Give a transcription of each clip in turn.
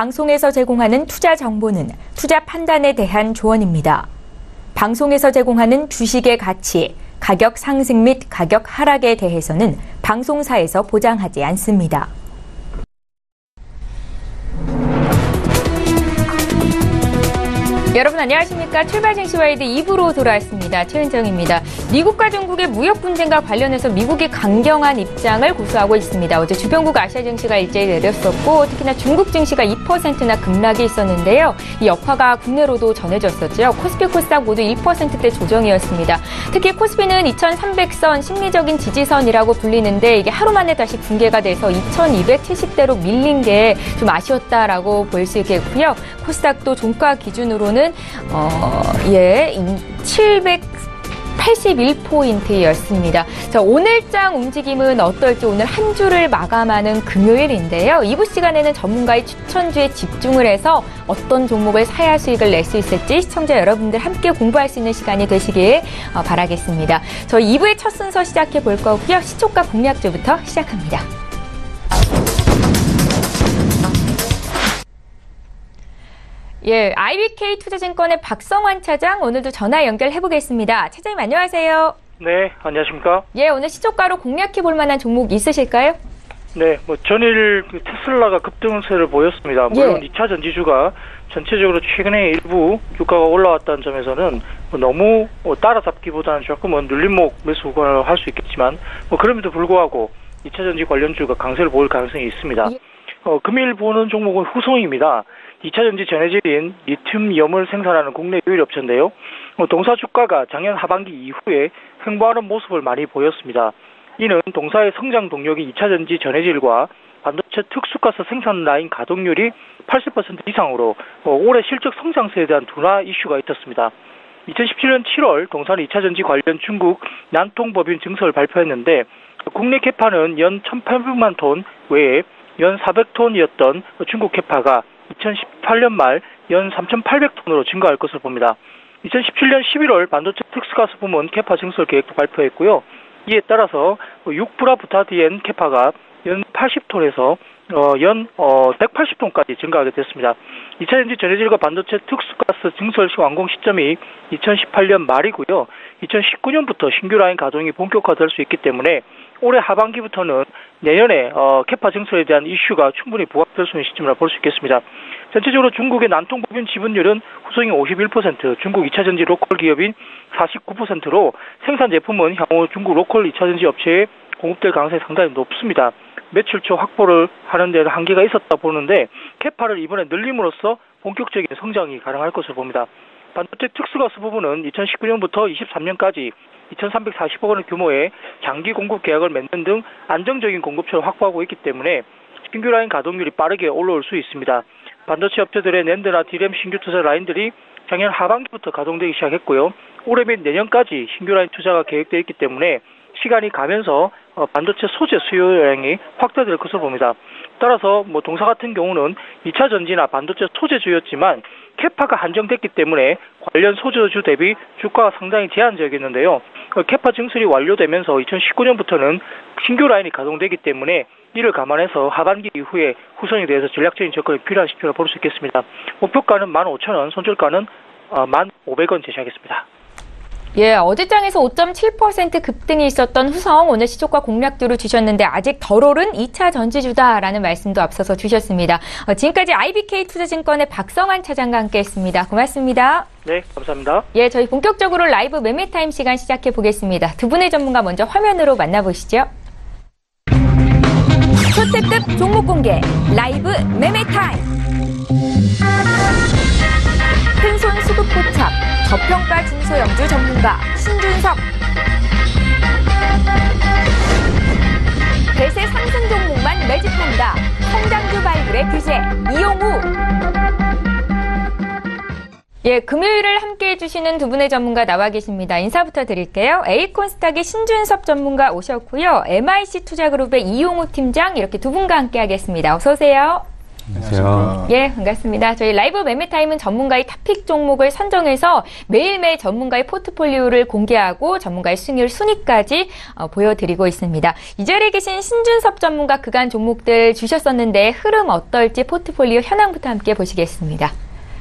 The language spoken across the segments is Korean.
방송에서 제공하는 투자 정보는 투자 판단에 대한 조언입니다. 방송에서 제공하는 주식의 가치, 가격 상승 및 가격 하락에 대해서는 방송사에서 보장하지 않습니다. 여러분 안녕하십니까? 출발 증시와이드 2부로 돌아왔습니다. 최은정입니다. 미국과 중국의 무역 분쟁과 관련해서 미국이 강경한 입장을 고수하고 있습니다. 어제 주변국 아시아 증시가 일제히 내렸었고 특히나 중국 증시가 2%나 급락이 있었는데요. 이 여파가 국내로도 전해졌었죠. 코스피 코스닥 모두 1%대 조정이었습니다. 특히 코스피는 2300선 심리적인 지지선이라고 불리는데 이게 하루 만에 다시 붕괴가 돼서 2270대로 밀린 게 좀 아쉬웠다라고 볼 수 있겠고요. 코스닥도 종가 기준으로는 781포인트였습니다. 자, 오늘장 움직임은 어떨지 오늘 한 주를 마감하는 금요일인데요. 2부 시간에는 전문가의 추천주에 집중을 해서 어떤 종목을 사야 수익을 낼 수 있을지 시청자 여러분들 함께 공부할 수 있는 시간이 되시길 바라겠습니다. 저희 2부의 첫 순서 시작해 볼 거고요. 시초가 공략주부터 시작합니다. 예, IBK 투자증권의 박성환 차장 오늘도 전화 연결해 보겠습니다. 차장님 안녕하세요. 네, 안녕하십니까? 예, 오늘 시초가로 공략해 볼 만한 종목 있으실까요? 네, 전일 테슬라가 급등세를 보였습니다. 물론 2차 전지주가 전체적으로 최근에 일부 주가가 올라왔다는 점에서는 너무 따라잡기보다는 조금은 눌림목 매수 구간을 할 수 있겠지만 그럼에도 불구하고 2차 전지 관련주가 강세를 보일 가능성이 있습니다. 금일 보는 종목은 후성입니다. 2차 전지 전해질인 리튬이온을 생산하는 국내 유일 업체인데요. 동사 주가가 작년 하반기 이후에 횡보하는 모습을 많이 보였습니다. 이는 동사의 성장 동력이 2차 전지 전해질과 반도체 특수가스 생산 라인 가동률이 80% 이상으로 올해 실적 성장세에 대한 둔화 이슈가 있었습니다. 2017년 7월 동사는 2차 전지 관련 중국 난통법인 증서를 발표했는데 국내 캐파는 연 1,800만 톤 외에 연 400톤이었던 중국 캐파가 2018년 말 연 3,800톤으로 증가할 것으로 봅니다. 2017년 11월 반도체 특수가스 부문 캐파 증설 계획도 발표했고요. 이에 따라서 6브라 부타디엔 캐파가 연 80톤에서 연 180톤까지 증가하게 됐습니다. 2차 전지 전해질과 반도체 특수가스 증설 완공 시점이 2018년 말이고요. 2019년부터 신규 라인 가동이 본격화될 수 있기 때문에 올해 하반기부터는 내년에 캐파 증설에 대한 이슈가 충분히 부각될 수 있는 시점이라 볼 수 있겠습니다. 전체적으로 중국의 난통법인 지분율은 후성이 51%, 중국 2차 전지 로컬 기업인 49%로 생산 제품은 향후 중국 로컬 2차 전지 업체에 공급될 가능성이 상당히 높습니다. 매출처 확보를 하는 데는 한계가 있었다 보는데 캐파를 이번에 늘림으로써 본격적인 성장이 가능할 것으로 봅니다. 반도체 특수가스 부분은 2019년부터 23년까지 2,340억 원의 규모의 장기 공급 계약을 맺는 등 안정적인 공급처를 확보하고 있기 때문에 신규 라인 가동률이 빠르게 올라올 수 있습니다. 반도체 업체들의 낸드나 디램 신규 투자 라인들이 작년 하반기부터 가동되기 시작했고요. 올해 및 내년까지 신규 라인 투자가 계획되어 있기 때문에 시간이 가면서 반도체 소재 수요량이 확대될 것으로 봅니다. 따라서 동사 같은 경우는 2차 전지나 반도체 소재주였지만 캐파가 한정됐기 때문에 관련 소재주 대비 주가가 상당히 제한적이었는데요. 캐파 증설이 완료되면서 2019년부터는 신규 라인이 가동되기 때문에 이를 감안해서 하반기 이후에 후성에 대해서 전략적인 접근이 필요한 시점을 볼 수 있겠습니다. 목표가는 15,000원, 손절가는 1,500원 제시하겠습니다. 예, 어제장에서 5.7% 급등이 있었던 후성 오늘 시초가 공략도를 주셨는데 아직 덜 오른 2차 전지주다라는 말씀도 앞서서 주셨습니다. 지금까지 IBK 투자증권의 박성환 차장과 함께했습니다. 고맙습니다. 네, 감사합니다. 예, 저희 본격적으로 라이브 매매타임 시간 시작해 보겠습니다. 두 분의 전문가 먼저 화면으로 만나보시죠. 초특급 종목 공개 라이브 매매타임. 큰손 수급 포착 저평가 중소형주 전문가 신준석. 대세 상승 종목만 매집한다. 성장주 발굴의 규제 이용우. 예, 금요일을 함께해 주시는 두 분의 전문가 나와 계십니다. 인사부터 드릴게요. 에이콘스탁의 신준섭 전문가 오셨고요. MIC 투자그룹의 이용우 팀장 이렇게 두 분과 함께하겠습니다. 어서 오세요. 안녕하세요. 예, 반갑습니다. 저희 라이브 매매타임은 전문가의 탑픽 종목을 선정해서 매일매일 전문가의 포트폴리오를 공개하고 전문가의 수익률 순위까지 보여드리고 있습니다. 이 자리에 계신 신준섭 전문가 그간 종목들 주셨었는데 흐름 어떨지 포트폴리오 현황부터 함께 보시겠습니다.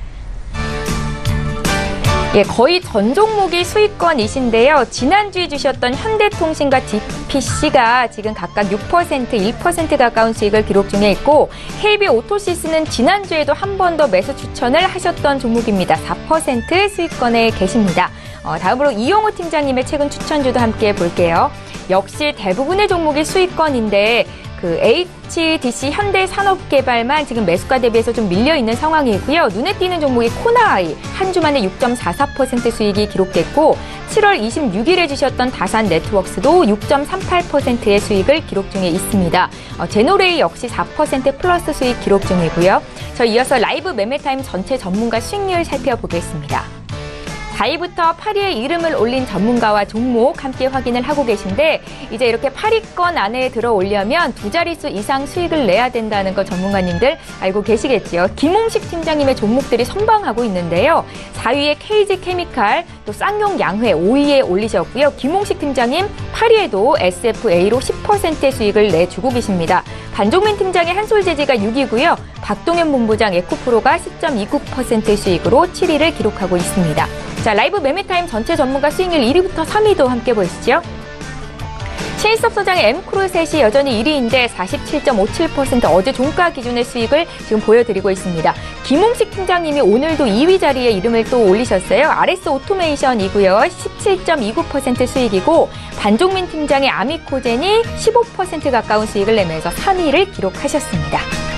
예, 거의 전 종목이 수익권이신데요. 지난주에 주셨던 현대통신과 DPC가 지금 각각 6%, 1% 가까운 수익을 기록 중에 있고 KB오토시스는 지난주에도 한 번 더 매수 추천을 하셨던 종목입니다. 4% 수익권에 계십니다. 다음으로 이용호 팀장님의 최근 추천주도 함께 볼게요. 역시 대부분의 종목이 수익권인데 그 HDC 현대산업개발만 지금 매수가 대비해서 좀 밀려있는 상황이고요. 눈에 띄는 종목이 코나아이 한 주 만에 6.44% 수익이 기록됐고 7월 26일에 주셨던 다산네트워크스도 6.38%의 수익을 기록 중에 있습니다. 제노레이 역시 4% 플러스 수익 기록 중이고요. 저희 이어서 라이브 매매타임 전체 전문가 수익률 살펴보겠습니다. 4위부터 8위에 이름을 올린 전문가와 종목 함께 확인을 하고 계신데 이제 이렇게 8위권 안에 들어오려면 두 자릿수 이상 수익을 내야 된다는 거 전문가님들 알고 계시겠지요. 김홍식 팀장님의 종목들이 선방하고 있는데요. 4위에 KG케미칼, 또 쌍용 양회 5위에 올리셨고요. 김홍식 팀장님 8위에도 SFA로 10%의 수익을 내주고 계십니다. 반종민 팀장의 한솔재지가 6위고요. 박동현 본부장 에코프로가 10.29%의 수익으로 7위를 기록하고 있습니다. 자, 라이브 매매타임 전체 전문가 수익률 1위부터 3위도 함께 보시죠. 신일섭 소장의 M크루셋이 여전히 1위인데 47.57% 어제 종가 기준의 수익을 지금 보여드리고 있습니다. 김홍식 팀장님이 오늘도 2위 자리에 이름을 또 올리셨어요. RS 오토메이션이고요. 17.29% 수익이고 반종민 팀장의 아미코젠이 15% 가까운 수익을 내면서 3위를 기록하셨습니다.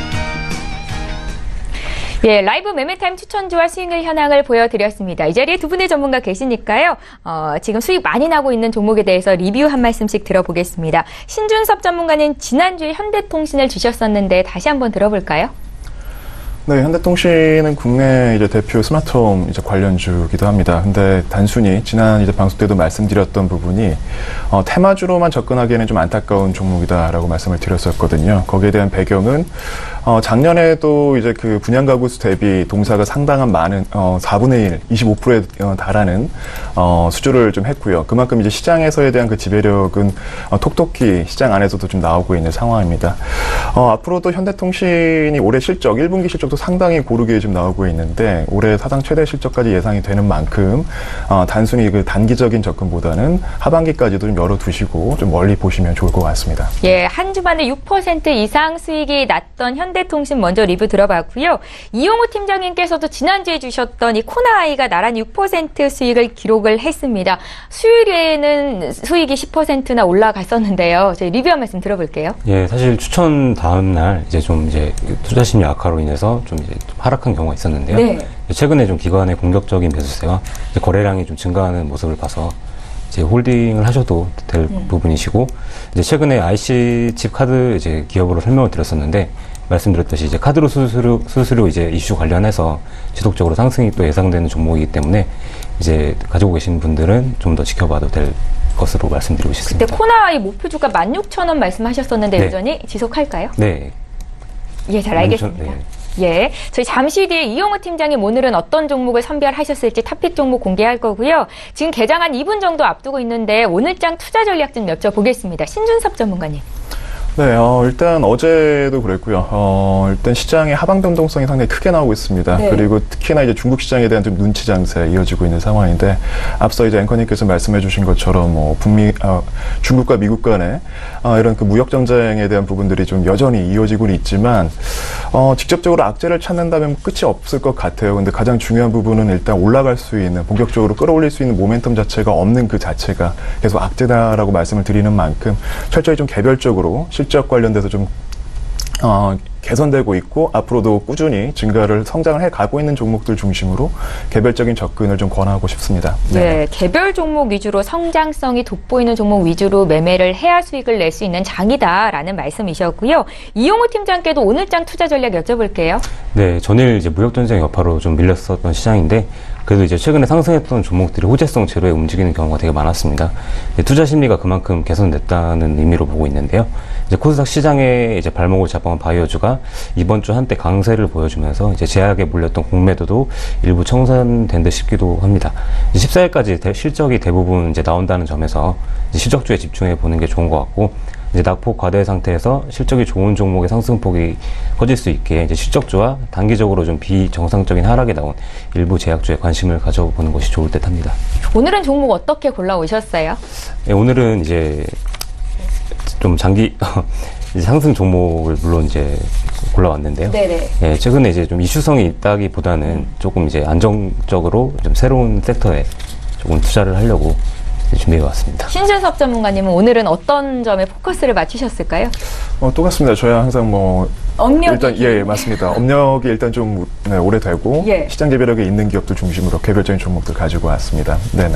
예, 라이브 매매타임 추천주와 수익률 현황을 보여드렸습니다. 이 자리에 두 분의 전문가 계시니까요. 지금 수익 많이 나고 있는 종목에 대해서 리뷰 한 말씀씩 들어보겠습니다. 신준섭 전문가는 지난주에 현대통신을 주셨었는데 다시 한번 들어볼까요? 네, 현대통신은 국내 이제 대표 스마트홈 이제 관련주기도 합니다. 근데 단순히 지난 이제 방송 때도 말씀드렸던 부분이 테마주로만 접근하기에는 좀 안타까운 종목이다라고 말씀을 드렸었거든요. 거기에 대한 배경은 작년에도 이제 그 분양 가구 수 대비 동사가 상당한 많은 4분의 1, 25%에 달하는 수주를 좀 했고요. 그만큼 이제 시장에서에 대한 그 지배력은 톡톡히 시장 안에서도 좀 나오고 있는 상황입니다. 앞으로도 현대통신이 올해 실적, 1분기 실적도 상당히 고르게 지금 나오고 있는데 올해 사상 최대 실적까지 예상이 되는 만큼 단순히 그 단기적인 접근보다는 하반기까지도 좀 열어두시고 좀 멀리 보시면 좋을 것 같습니다. 예, 한 주 만에 6% 이상 수익이 났던 현대통신 먼저 리뷰 들어봤고요. 이용호 팀장님께서도 지난주에 주셨던 이 코나아이가 나란히 6% 수익을 기록을 했습니다. 수요일에는 수익이 10%나 올라갔었는데요. 저희 리뷰 한 말씀 들어볼게요. 예, 사실 추천 다음 날 이제 좀 이제 투자 심리 악화로 인해서 좀 이제 하락한 경우가 있었는데요. 네. 최근에 좀 기관의 공격적인 매수세와 거래량이 좀 증가하는 모습을 봐서 이제 홀딩을 하셔도 될 부분이시고, 이제 최근에 IC 칩 카드 이제 기업으로 설명을 드렸었는데, 말씀드렸듯이 이제 카드로 수수료 이제 이슈 관련해서 지속적으로 상승이 또 예상되는 종목이기 때문에 이제 가지고 계신 분들은 좀 더 지켜봐도 될 것으로 말씀드리고 싶습니다. 그때 코나아이 목표 주가 16,000원 말씀하셨었는데 네. 여전히 지속할까요? 네. 예, 잘 알겠습니다. 네. 예, 저희 잠시 뒤에 이용호 팀장님 오늘은 어떤 종목을 선별하셨을지 탑픽 종목 공개할 거고요. 지금 개장 한 2분 정도 앞두고 있는데 오늘장 투자 전략 좀 여쭤보겠습니다. 신준섭 전문가님. 네, 일단 어제도 그랬고요. 일단 시장의 하방 변동성이 상당히 크게 나오고 있습니다. 네. 그리고 특히나 이제 중국 시장에 대한 좀 눈치 장세 이어지고 있는 상황인데, 앞서 이제 앵커님께서 말씀해 주신 것처럼 뭐 중국과 미국 간의 이런 그 무역 전쟁에 대한 부분들이 좀 여전히 이어지고는 있지만, 직접적으로 악재를 찾는다면 끝이 없을 것 같아요. 근데 가장 중요한 부분은 일단 올라갈 수 있는, 본격적으로 끌어올릴 수 있는 모멘텀 자체가 없는 그 자체가 계속 악재다라고 말씀을 드리는 만큼 철저히 좀 개별적으로 실적 관련돼서 좀 개선되고 있고 앞으로도 꾸준히 증가를 성장을 해가고 있는 종목들 중심으로 개별적인 접근을 좀 권하고 싶습니다. 네, 네, 개별 종목 위주로 성장성이 돋보이는 종목 위주로 매매를 해야 수익을 낼 수 있는 장이다라는 말씀이셨고요. 이용호 팀장께도 오늘장 투자 전략 여쭤볼게요. 네, 전일 이제 무역전쟁 여파로 좀 밀렸었던 시장인데 그래도 이제 최근에 상승했던 종목들이 호재성 제로에 움직이는 경우가 되게 많았습니다. 투자 심리가 그만큼 개선됐다는 의미로 보고 있는데요. 이제 코스닥 시장에 이제 발목을 잡아온 바이오주가 이번 주 한때 강세를 보여주면서 이제 제약에 몰렸던 공매도도 일부 청산된 듯 싶기도 합니다. 14일까지 실적이 대부분 이제 나온다는 점에서 이제 실적주에 집중해 보는 게 좋은 것 같고, 이제 낙폭 과대 상태에서 실적이 좋은 종목의 상승폭이 커질 수 있게 이제 실적주와 단기적으로 좀 비정상적인 하락에 나온 일부 제약주에 관심을 가져보는 것이 좋을 듯 합니다. 오늘은 종목 어떻게 골라오셨어요? 네, 오늘은 이제 좀 장기 이제 상승 종목을 물론 이제 골라왔는데요. 네네. 예, 최근에 이제 좀 이슈성이 있다기보다는 조금 이제 안정적으로 좀 새로운 섹터에 조금 투자를 하려고 준비해왔습니다. 신준섭 전문가님은 오늘은 어떤 점에 포커스를 맞추셨을까요? 똑같습니다. 저야 항상 업력이 일단 예 맞습니다. 업력이 일단 좀 오래되고 예. 시장 개별력에 있는 기업들 중심으로 개별적인 종목들 가지고 왔습니다. 네네.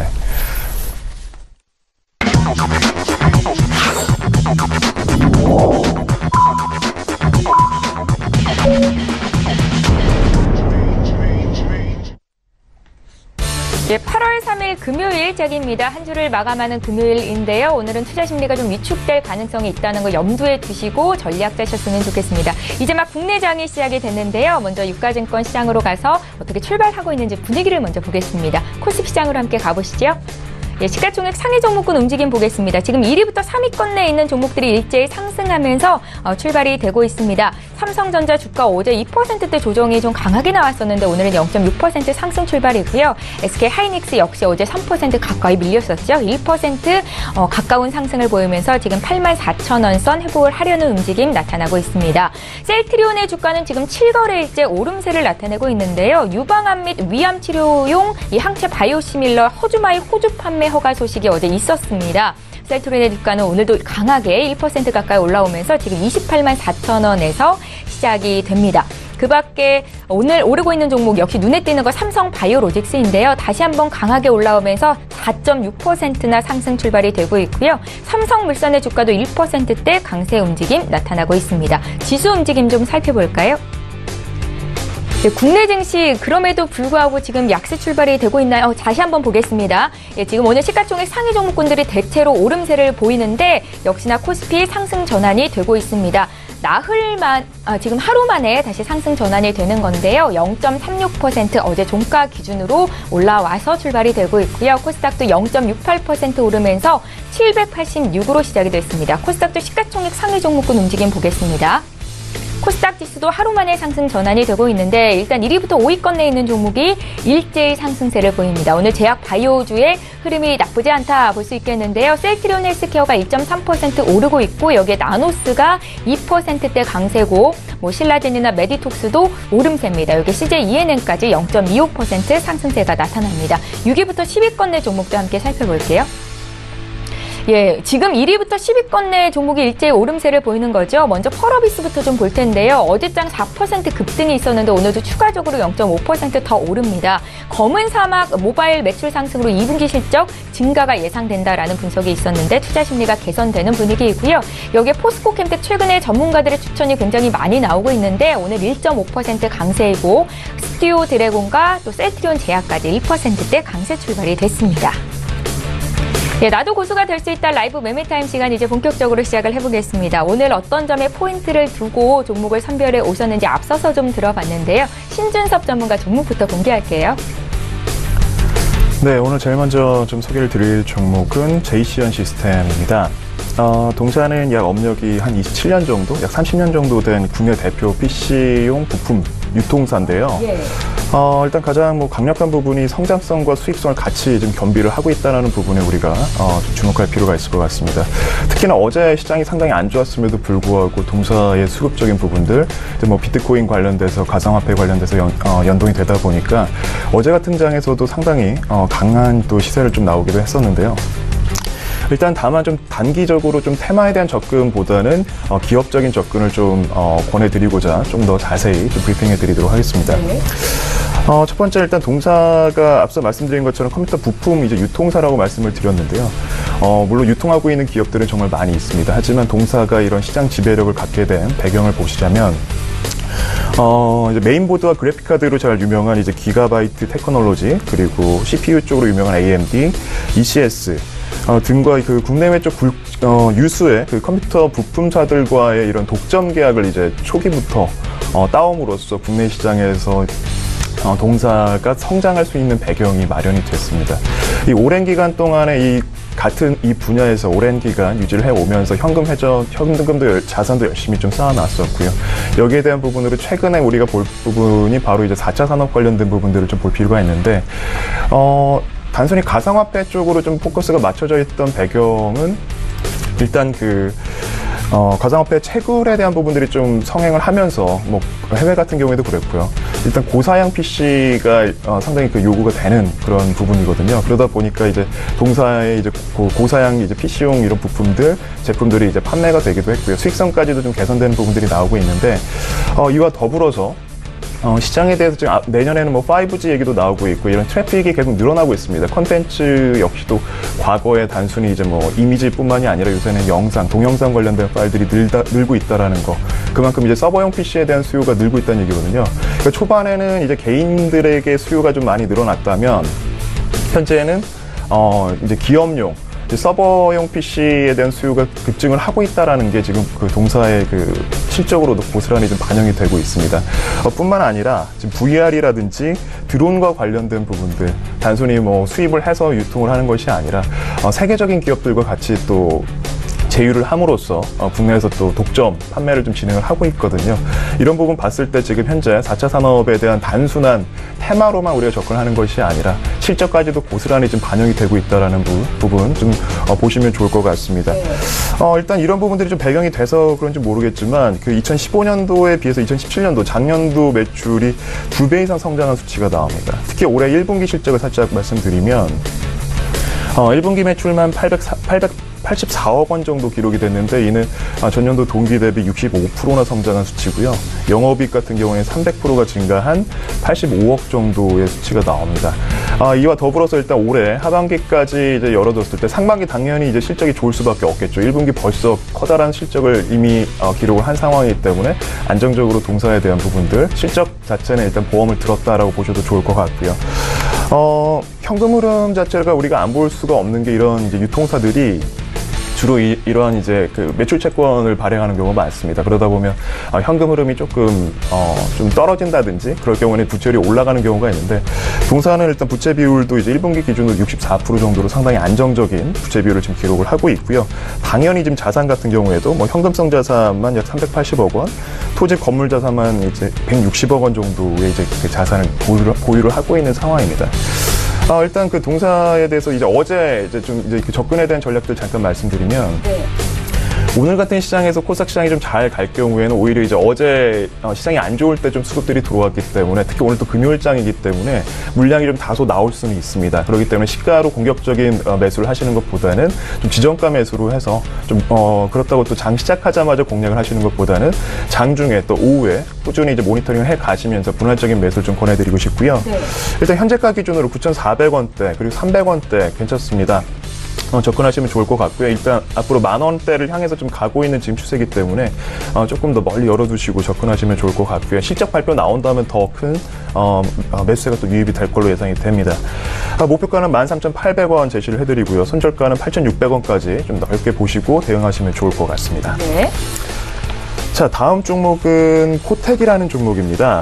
예, 8월 3일 금요일짝입니다. 한 주를 마감하는 금요일인데요. 오늘은 투자 심리가 좀 위축될 가능성이 있다는 걸 염두에 두시고 전략 짜셨으면 좋겠습니다. 이제 막 국내장이 시작이 됐는데요. 먼저 유가증권 시장으로 가서 어떻게 출발하고 있는지 분위기를 먼저 보겠습니다. 코스피 시장으로 함께 가보시죠. 예, 시가총액 상위 종목군 움직임 보겠습니다. 지금 1위부터 3위권 내에 있는 종목들이 일제히 상승하면서 출발이 되고 있습니다. 삼성전자 주가 어제 2%대 조정이 좀 강하게 나왔었는데 오늘은 0.6% 상승 출발이고요. SK 하이닉스 역시 어제 3% 가까이 밀렸었죠. 1% 가까운 상승을 보이면서 지금 84,000원 선 회복을 하려는 움직임 나타나고 있습니다. 셀트리온의 주가는 지금 7거래일째 오름세를 나타내고 있는데요. 유방암 및 위암 치료용 이 항체 바이오시밀러 허주마이 호주 판매 허가 소식이 어제 있었습니다. 셀트리온의 주가는 오늘도 강하게 1% 가까이 올라오면서 지금 28만 4천원에서 시작이 됩니다. 그 밖에 오늘 오르고 있는 종목 역시 눈에 띄는 거 삼성 바이오로직스인데요. 다시 한번 강하게 올라오면서 4.6%나 상승 출발이 되고 있고요. 삼성물산의 주가도 1%대 강세 움직임 나타나고 있습니다. 지수 움직임 좀 살펴볼까요? 네, 국내 증시 그럼에도 불구하고 지금 약세 출발이 되고 있나요? 다시 한번 보겠습니다. 예, 지금 오늘 시가총액 상위 종목군들이 대체로 오름세를 보이는데 역시나 코스피 상승 전환이 되고 있습니다. 지금 하루 만에 다시 상승 전환이 되는 건데요. 0.36% 어제 종가 기준으로 올라와서 출발이 되고 있고요. 코스닥도 0.68% 오르면서 786으로 시작이 됐습니다. 코스닥도 시가총액 상위 종목군 움직임 보겠습니다. 코스닥 지수도 하루 만에 상승 전환이 되고 있는데 일단 1위부터 5위권 내에 있는 종목이 일제히 상승세를 보입니다. 오늘 제약 바이오주의 흐름이 나쁘지 않다 볼 수 있겠는데요. 셀트리온 헬스케어가 1.3% 오르고 있고 여기에 나노스가 2%대 강세고 신라젠이나 메디톡스도 오름세입니다. 여기 CJ-ENM까지 0.25% 상승세가 나타납니다. 6위부터 10위권 내 종목도 함께 살펴볼게요. 예, 지금 1위부터 10위권 내 종목이 일제히 오름세를 보이는 거죠. 먼저 펄어비스부터 좀 볼 텐데요. 어제장 4% 급등이 있었는데 오늘도 추가적으로 0.5% 더 오릅니다. 검은 사막 모바일 매출 상승으로 2분기 실적 증가가 예상된다라는 분석이 있었는데 투자 심리가 개선되는 분위기이고요. 여기에 포스코캠텍 최근에 전문가들의 추천이 굉장히 많이 나오고 있는데 오늘 1.5% 강세이고 스튜디오 드래곤과 또 셀트리온 제약까지 1%대 강세 출발이 됐습니다. 예, 나도 고수가 될 수 있다 라이브 매매타임 시간 이제 본격적으로 시작을 해보겠습니다. 오늘 어떤 점에 포인트를 두고 종목을 선별해 오셨는지 앞서서 좀 들어봤는데요. 신준섭 전문가 종목부터 공개할게요. 네, 오늘 제일 먼저 좀 소개를 드릴 종목은 JC현 시스템입니다. 동사는 약 업력이 한 27년 정도, 약 30년 정도 된 국내 대표 PC용 부품 유통사인데요. 예. 일단 가장 강력한 부분이 성장성과 수익성을 같이 좀 겸비를 하고 있다는 부분에 우리가 좀 주목할 필요가 있을 것 같습니다. 특히나 어제 시장이 상당히 안 좋았음에도 불구하고 동사의 수급적인 부분들, 비트코인 관련돼서 가상화폐 관련돼서 연동이 되다 보니까 어제 같은 장에서도 상당히 강한 또 시세를 좀 나오기도 했었는데요. 일단 다만 좀 단기적으로 좀 테마에 대한 접근보다는 기업적인 접근을 좀 권해드리고자 좀 더 자세히 좀 브리핑해드리도록 하겠습니다. 네. 첫 번째 일단 동사가 앞서 말씀드린 것처럼 컴퓨터 부품 이제 유통사라고 말씀을 드렸는데요. 물론 유통하고 있는 기업들은 정말 많이 있습니다. 하지만 동사가 이런 시장 지배력을 갖게 된 배경을 보시자면 이제 메인보드와 그래픽카드로 잘 유명한 이제 기가바이트 테크놀로지 그리고 CPU 쪽으로 유명한 AMD, ECS 등과 그 국내외 쪽 유수의 그 컴퓨터 부품사들과의 이런 독점 계약을 이제 초기부터 따옴으로써 국내 시장에서 동사가 성장할 수 있는 배경이 마련이 됐습니다. 이 오랜 기간 동안에 같은 이 분야에서 오랜 기간 유지를 해오면서 현금도 자산도 열심히 좀 쌓아놨었고요. 여기에 대한 부분으로 최근에 우리가 볼 부분이 바로 이제 4차 산업 관련된 부분들을 좀 볼 필요가 있는데, 단순히 가상화폐 쪽으로 좀 포커스가 맞춰져 있던 배경은 일단 가상화폐 채굴에 대한 부분들이 좀 성행을 하면서, 뭐, 해외 같은 경우에도 그랬고요. 일단 고사양 PC가 상당히 요구가 되는 그런 부분이거든요. 그러다 보니까 이제 동사의 이제 고사양 이제 PC용 이런 제품들이 이제 판매가 되기도 했고요. 수익성까지도 좀 개선되는 부분들이 나오고 있는데, 이와 더불어서 시장에 대해서 지금 내년에는 뭐 5G 얘기도 나오고 있고 이런 트래픽이 계속 늘어나고 있습니다. 콘텐츠 역시도 과거에 단순히 이제 뭐 이미지뿐만이 아니라 요새는 동영상 관련된 파일들이 늘고 있다라는 거. 그만큼 이제 서버용 PC에 대한 수요가 늘고 있다는 얘기거든요. 그러니까 초반에는 이제 개인들에게 수요가 좀 많이 늘어났다면 현재는 이제 기업용 서버용 PC에 대한 수요가 급증을 하고 있다라는 게 지금 그 동사의 실적으로도 고스란히 좀 반영이 되고 있습니다. 뿐만 아니라 지금 VR이라든지 드론과 관련된 부분들, 단순히 뭐 수입을 해서 유통을 하는 것이 아니라 세계적인 기업들과 같이 또 제휴를 함으로써 국내에서 또 독점 판매를 좀 진행을 하고 있거든요. 이런 부분 봤을 때 지금 현재 4차 산업에 대한 단순한 테마로만 우리가 접근하는 것이 아니라 실적까지도 고스란히 좀 반영이 되고 있다는 부분 좀 보시면 좋을 것 같습니다. 일단 이런 부분들이 좀 배경이 돼서 그런지 모르겠지만 2015년도에 비해서 2017년도 작년도 매출이 2배 이상 성장한 수치가 나옵니다. 특히 올해 1분기 실적을 살짝 말씀드리면 1분기 매출만 884억 원 정도 기록이 됐는데 이는 전년도 동기 대비 65%나 성장한 수치고요. 영업이익 같은 경우에는 300%가 증가한 85억 정도의 수치가 나옵니다. 이와 더불어서 일단 올해 하반기까지 이제 열어뒀을 때 상반기 당연히 이제 실적이 좋을 수밖에 없겠죠. 1분기 벌써 커다란 실적을 이미 기록을 한 상황이기 때문에 안정적으로 동사에 대한 부분들 실적 자체는 일단 보험을 들었다라고 보셔도 좋을 것 같고요. 현금 흐름 자체가 우리가 안 볼 수가 없는 게 이런 이제 유통사들이 주로 이러한 이제 매출 채권을 발행하는 경우가 많습니다. 그러다 보면 현금 흐름이 조금 좀 떨어진다든지 그럴 경우에는 부채율이 올라가는 경우가 있는데 동사는 일단 부채 비율도 이제 1분기 기준으로 64% 정도로 상당히 안정적인 부채 비율을 지금 기록을 하고 있고요. 당연히 지금 자산 같은 경우에도 뭐 현금성 자산만 약 380억 원, 토지 건물 자산만 이제 160억 원 정도의 이제 자산을 보유를 하고 있는 상황입니다. 일단 동사에 대해서 이제 어제 접근에 대한 전략들 잠깐 말씀드리면, 오늘 같은 시장에서 코스닥 시장이 좀 잘 갈 경우에는 오히려 이제 어제 시장이 안 좋을 때 좀 수급들이 들어왔기 때문에 특히 오늘 또 금요일장이기 때문에 물량이 좀 다소 나올 수는 있습니다. 그렇기 때문에 시가로 공격적인 매수를 하시는 것보다는 좀 지정가 매수로 해서 좀 그렇다고 또 장 시작하자마자 공략을 하시는 것보다는 장중에 또 오후에 꾸준히 이제 모니터링을 해 가시면서 분할적인 매수를 좀 권해드리고 싶고요. 일단 현재가 기준으로 9,400원대 그리고 300원대 괜찮습니다. 접근하시면 좋을 것 같고요. 일단 앞으로 10,000원대를 향해서 좀 가고 있는 지금 추세이기 때문에 조금 더 멀리 열어두시고 접근하시면 좋을 것 같고요. 실적 발표 나온다면 더 큰 매수세가 또 유입이 될 걸로 예상이 됩니다. 목표가는 13,800원 제시를 해드리고요. 손절가는 8,600원까지 좀 넓게 보시고 대응하시면 좋을 것 같습니다. 네. 자, 다음 종목은 코텍이라는 종목입니다.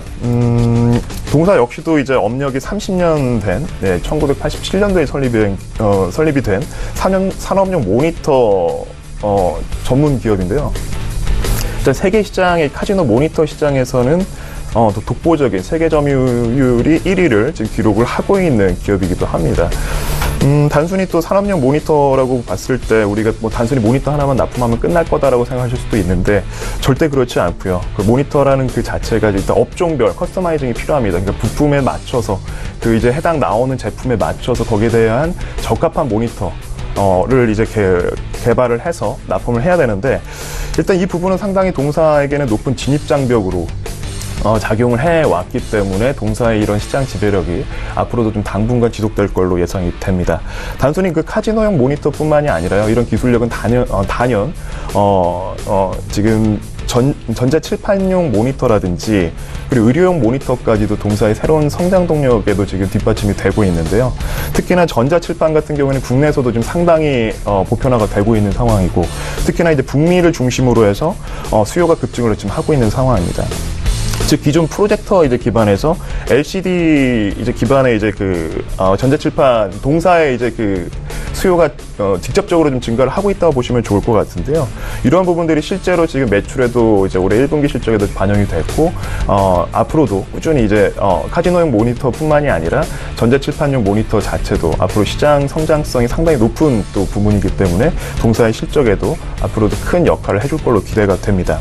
동사 역시도 이제 업력이 30년 된, 1987년도에 설립이 된 산업용 모니터 전문 기업인데요. 일단 세계 시장의 카지노 모니터 시장에서는 독보적인 세계 점유율이 1위를 지금 기록을 하고 있는 기업이기도 합니다. 단순히 또 산업용 모니터라고 봤을 때 우리가 뭐 단순히 모니터 하나만 납품하면 끝날 거다라고 생각하실 수도 있는데 절대 그렇지 않고요. 그 모니터라는 그 자체가 일단 업종별 커스터마이징이 필요합니다. 그러니까 부품에 맞춰서 이제 해당 나오는 제품에 맞춰서 거기에 대한 적합한 모니터를 이제 개발을 해서 납품을 해야 되는데 일단 이 부분은 상당히 동사에게는 높은 진입장벽으로 작용을 해왔기 때문에 동사의 이런 시장 지배력이 앞으로도 좀 당분간 지속될 걸로 예상이 됩니다. 단순히 카지노용 모니터뿐만이 아니라요. 이런 기술력은 단연 지금 전자 칠판용 모니터라든지 그리고 의료용 모니터까지도 동사의 새로운 성장 동력에도 지금 뒷받침이 되고 있는데요. 특히나 전자 칠판 같은 경우에는 국내에서도 좀 상당히 보편화가 되고 있는 상황이고, 특히나 이제 북미를 중심으로 해서 수요가 급증을 지금 하고 있는 상황입니다. 즉 기존 프로젝터 이제 기반에서 LCD 이제 기반의 이제 전자칠판 동사의 이제 수요가 직접적으로 좀 증가를 하고 있다고 보시면 좋을 것 같은데요. 이러한 부분들이 실제로 지금 매출에도 이제 올해 1분기 실적에도 반영이 됐고, 앞으로도 꾸준히 이제 카지노용 모니터뿐만이 아니라 전자칠판용 모니터 자체도 앞으로 시장 성장성이 상당히 높은 또 부분이기 때문에 동사의 실적에도 앞으로도 큰 역할을 해줄 걸로 기대가 됩니다.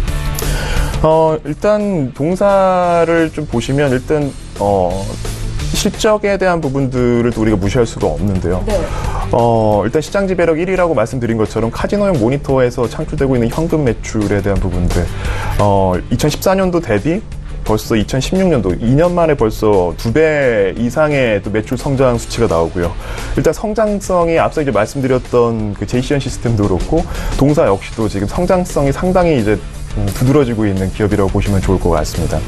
일단 동사를 좀 보시면 일단 실적에 대한 부분들을 또 우리가 무시할 수가 없는데요. 네. 일단 시장 지배력 1위라고 말씀드린 것처럼 카지노용 모니터에서 창출되고 있는 현금 매출에 대한 부분들, 2014년도 대비 벌써 2016년도 2년 만에 벌써 2배 이상의 또 매출 성장 수치가 나오고요. 일단 성장성이 앞서 이제 말씀드렸던 그 제이시언 시스템도 그렇고 동사 역시도 지금 성장성이 상당히 이제 두드러지고 있는 기업이라고 보시면 좋을 것 같습니다.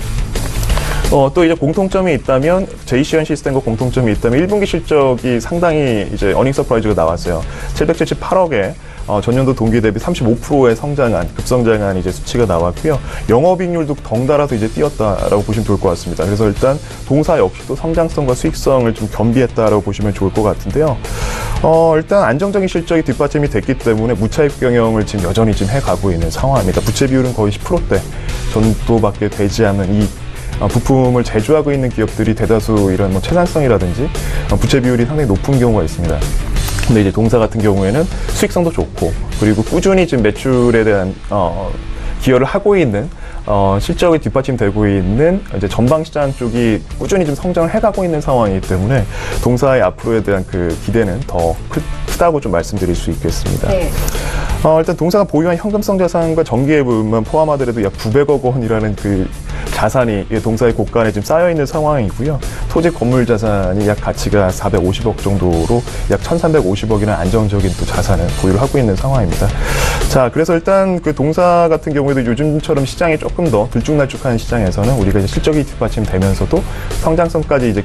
또 이제 공통점이 있다면, 제이시언 시스템과 공통점이 있다면 1분기 실적이 상당히 이제 어닝 서프라이즈가 나왔어요. 778억에 전년도 동기 대비 35%의 급성장한 이제 수치가 나왔고요. 영업이익률도 덩달아서 이제 뛰었다라고 보시면 좋을 것 같습니다. 그래서 일단 동사 역시도 성장성과 수익성을 좀 겸비했다라고 보시면 좋을 것 같은데요. 일단 안정적인 실적이 뒷받침이 됐기 때문에 무차입 경영을 지금 여전히 지금 해가고 있는 상황입니다. 부채 비율은 거의 10%대 정도밖에 되지 않는 이 부품을 제조하고 있는 기업들이 대다수 이런 채산성이라든지 부채 비율이 상당히 높은 경우가 있습니다. 근데 이제 동사 같은 경우에는 수익성도 좋고, 그리고 꾸준히 지금 매출에 대한 기여를 하고 있는 실적이 뒷받침되고 있는 이제 전방 시장 쪽이 꾸준히 좀 성장을 해가고 있는 상황이기 때문에 동사의 앞으로에 대한 그 기대는 더 크다고 좀 말씀드릴 수 있겠습니다. 네. 일단 동사가 보유한 현금성 자산과 정기예금만 포함하더라도 약 900억 원이라는 그 자산이 동사의 곳간에 지금 쌓여 있는 상황이고요. 토지 건물 자산이 약 가치가 450억 정도로 약 1,350억이라는 안정적인 또 자산을 보유를 하고 있는 상황입니다. 자, 그래서 일단 그 동사 같은 경우에도 요즘처럼 시장이 조금 더 들쭉날쭉한 시장에서는 우리가 이제 실적이 뒷받침되면서도 성장성까지 이제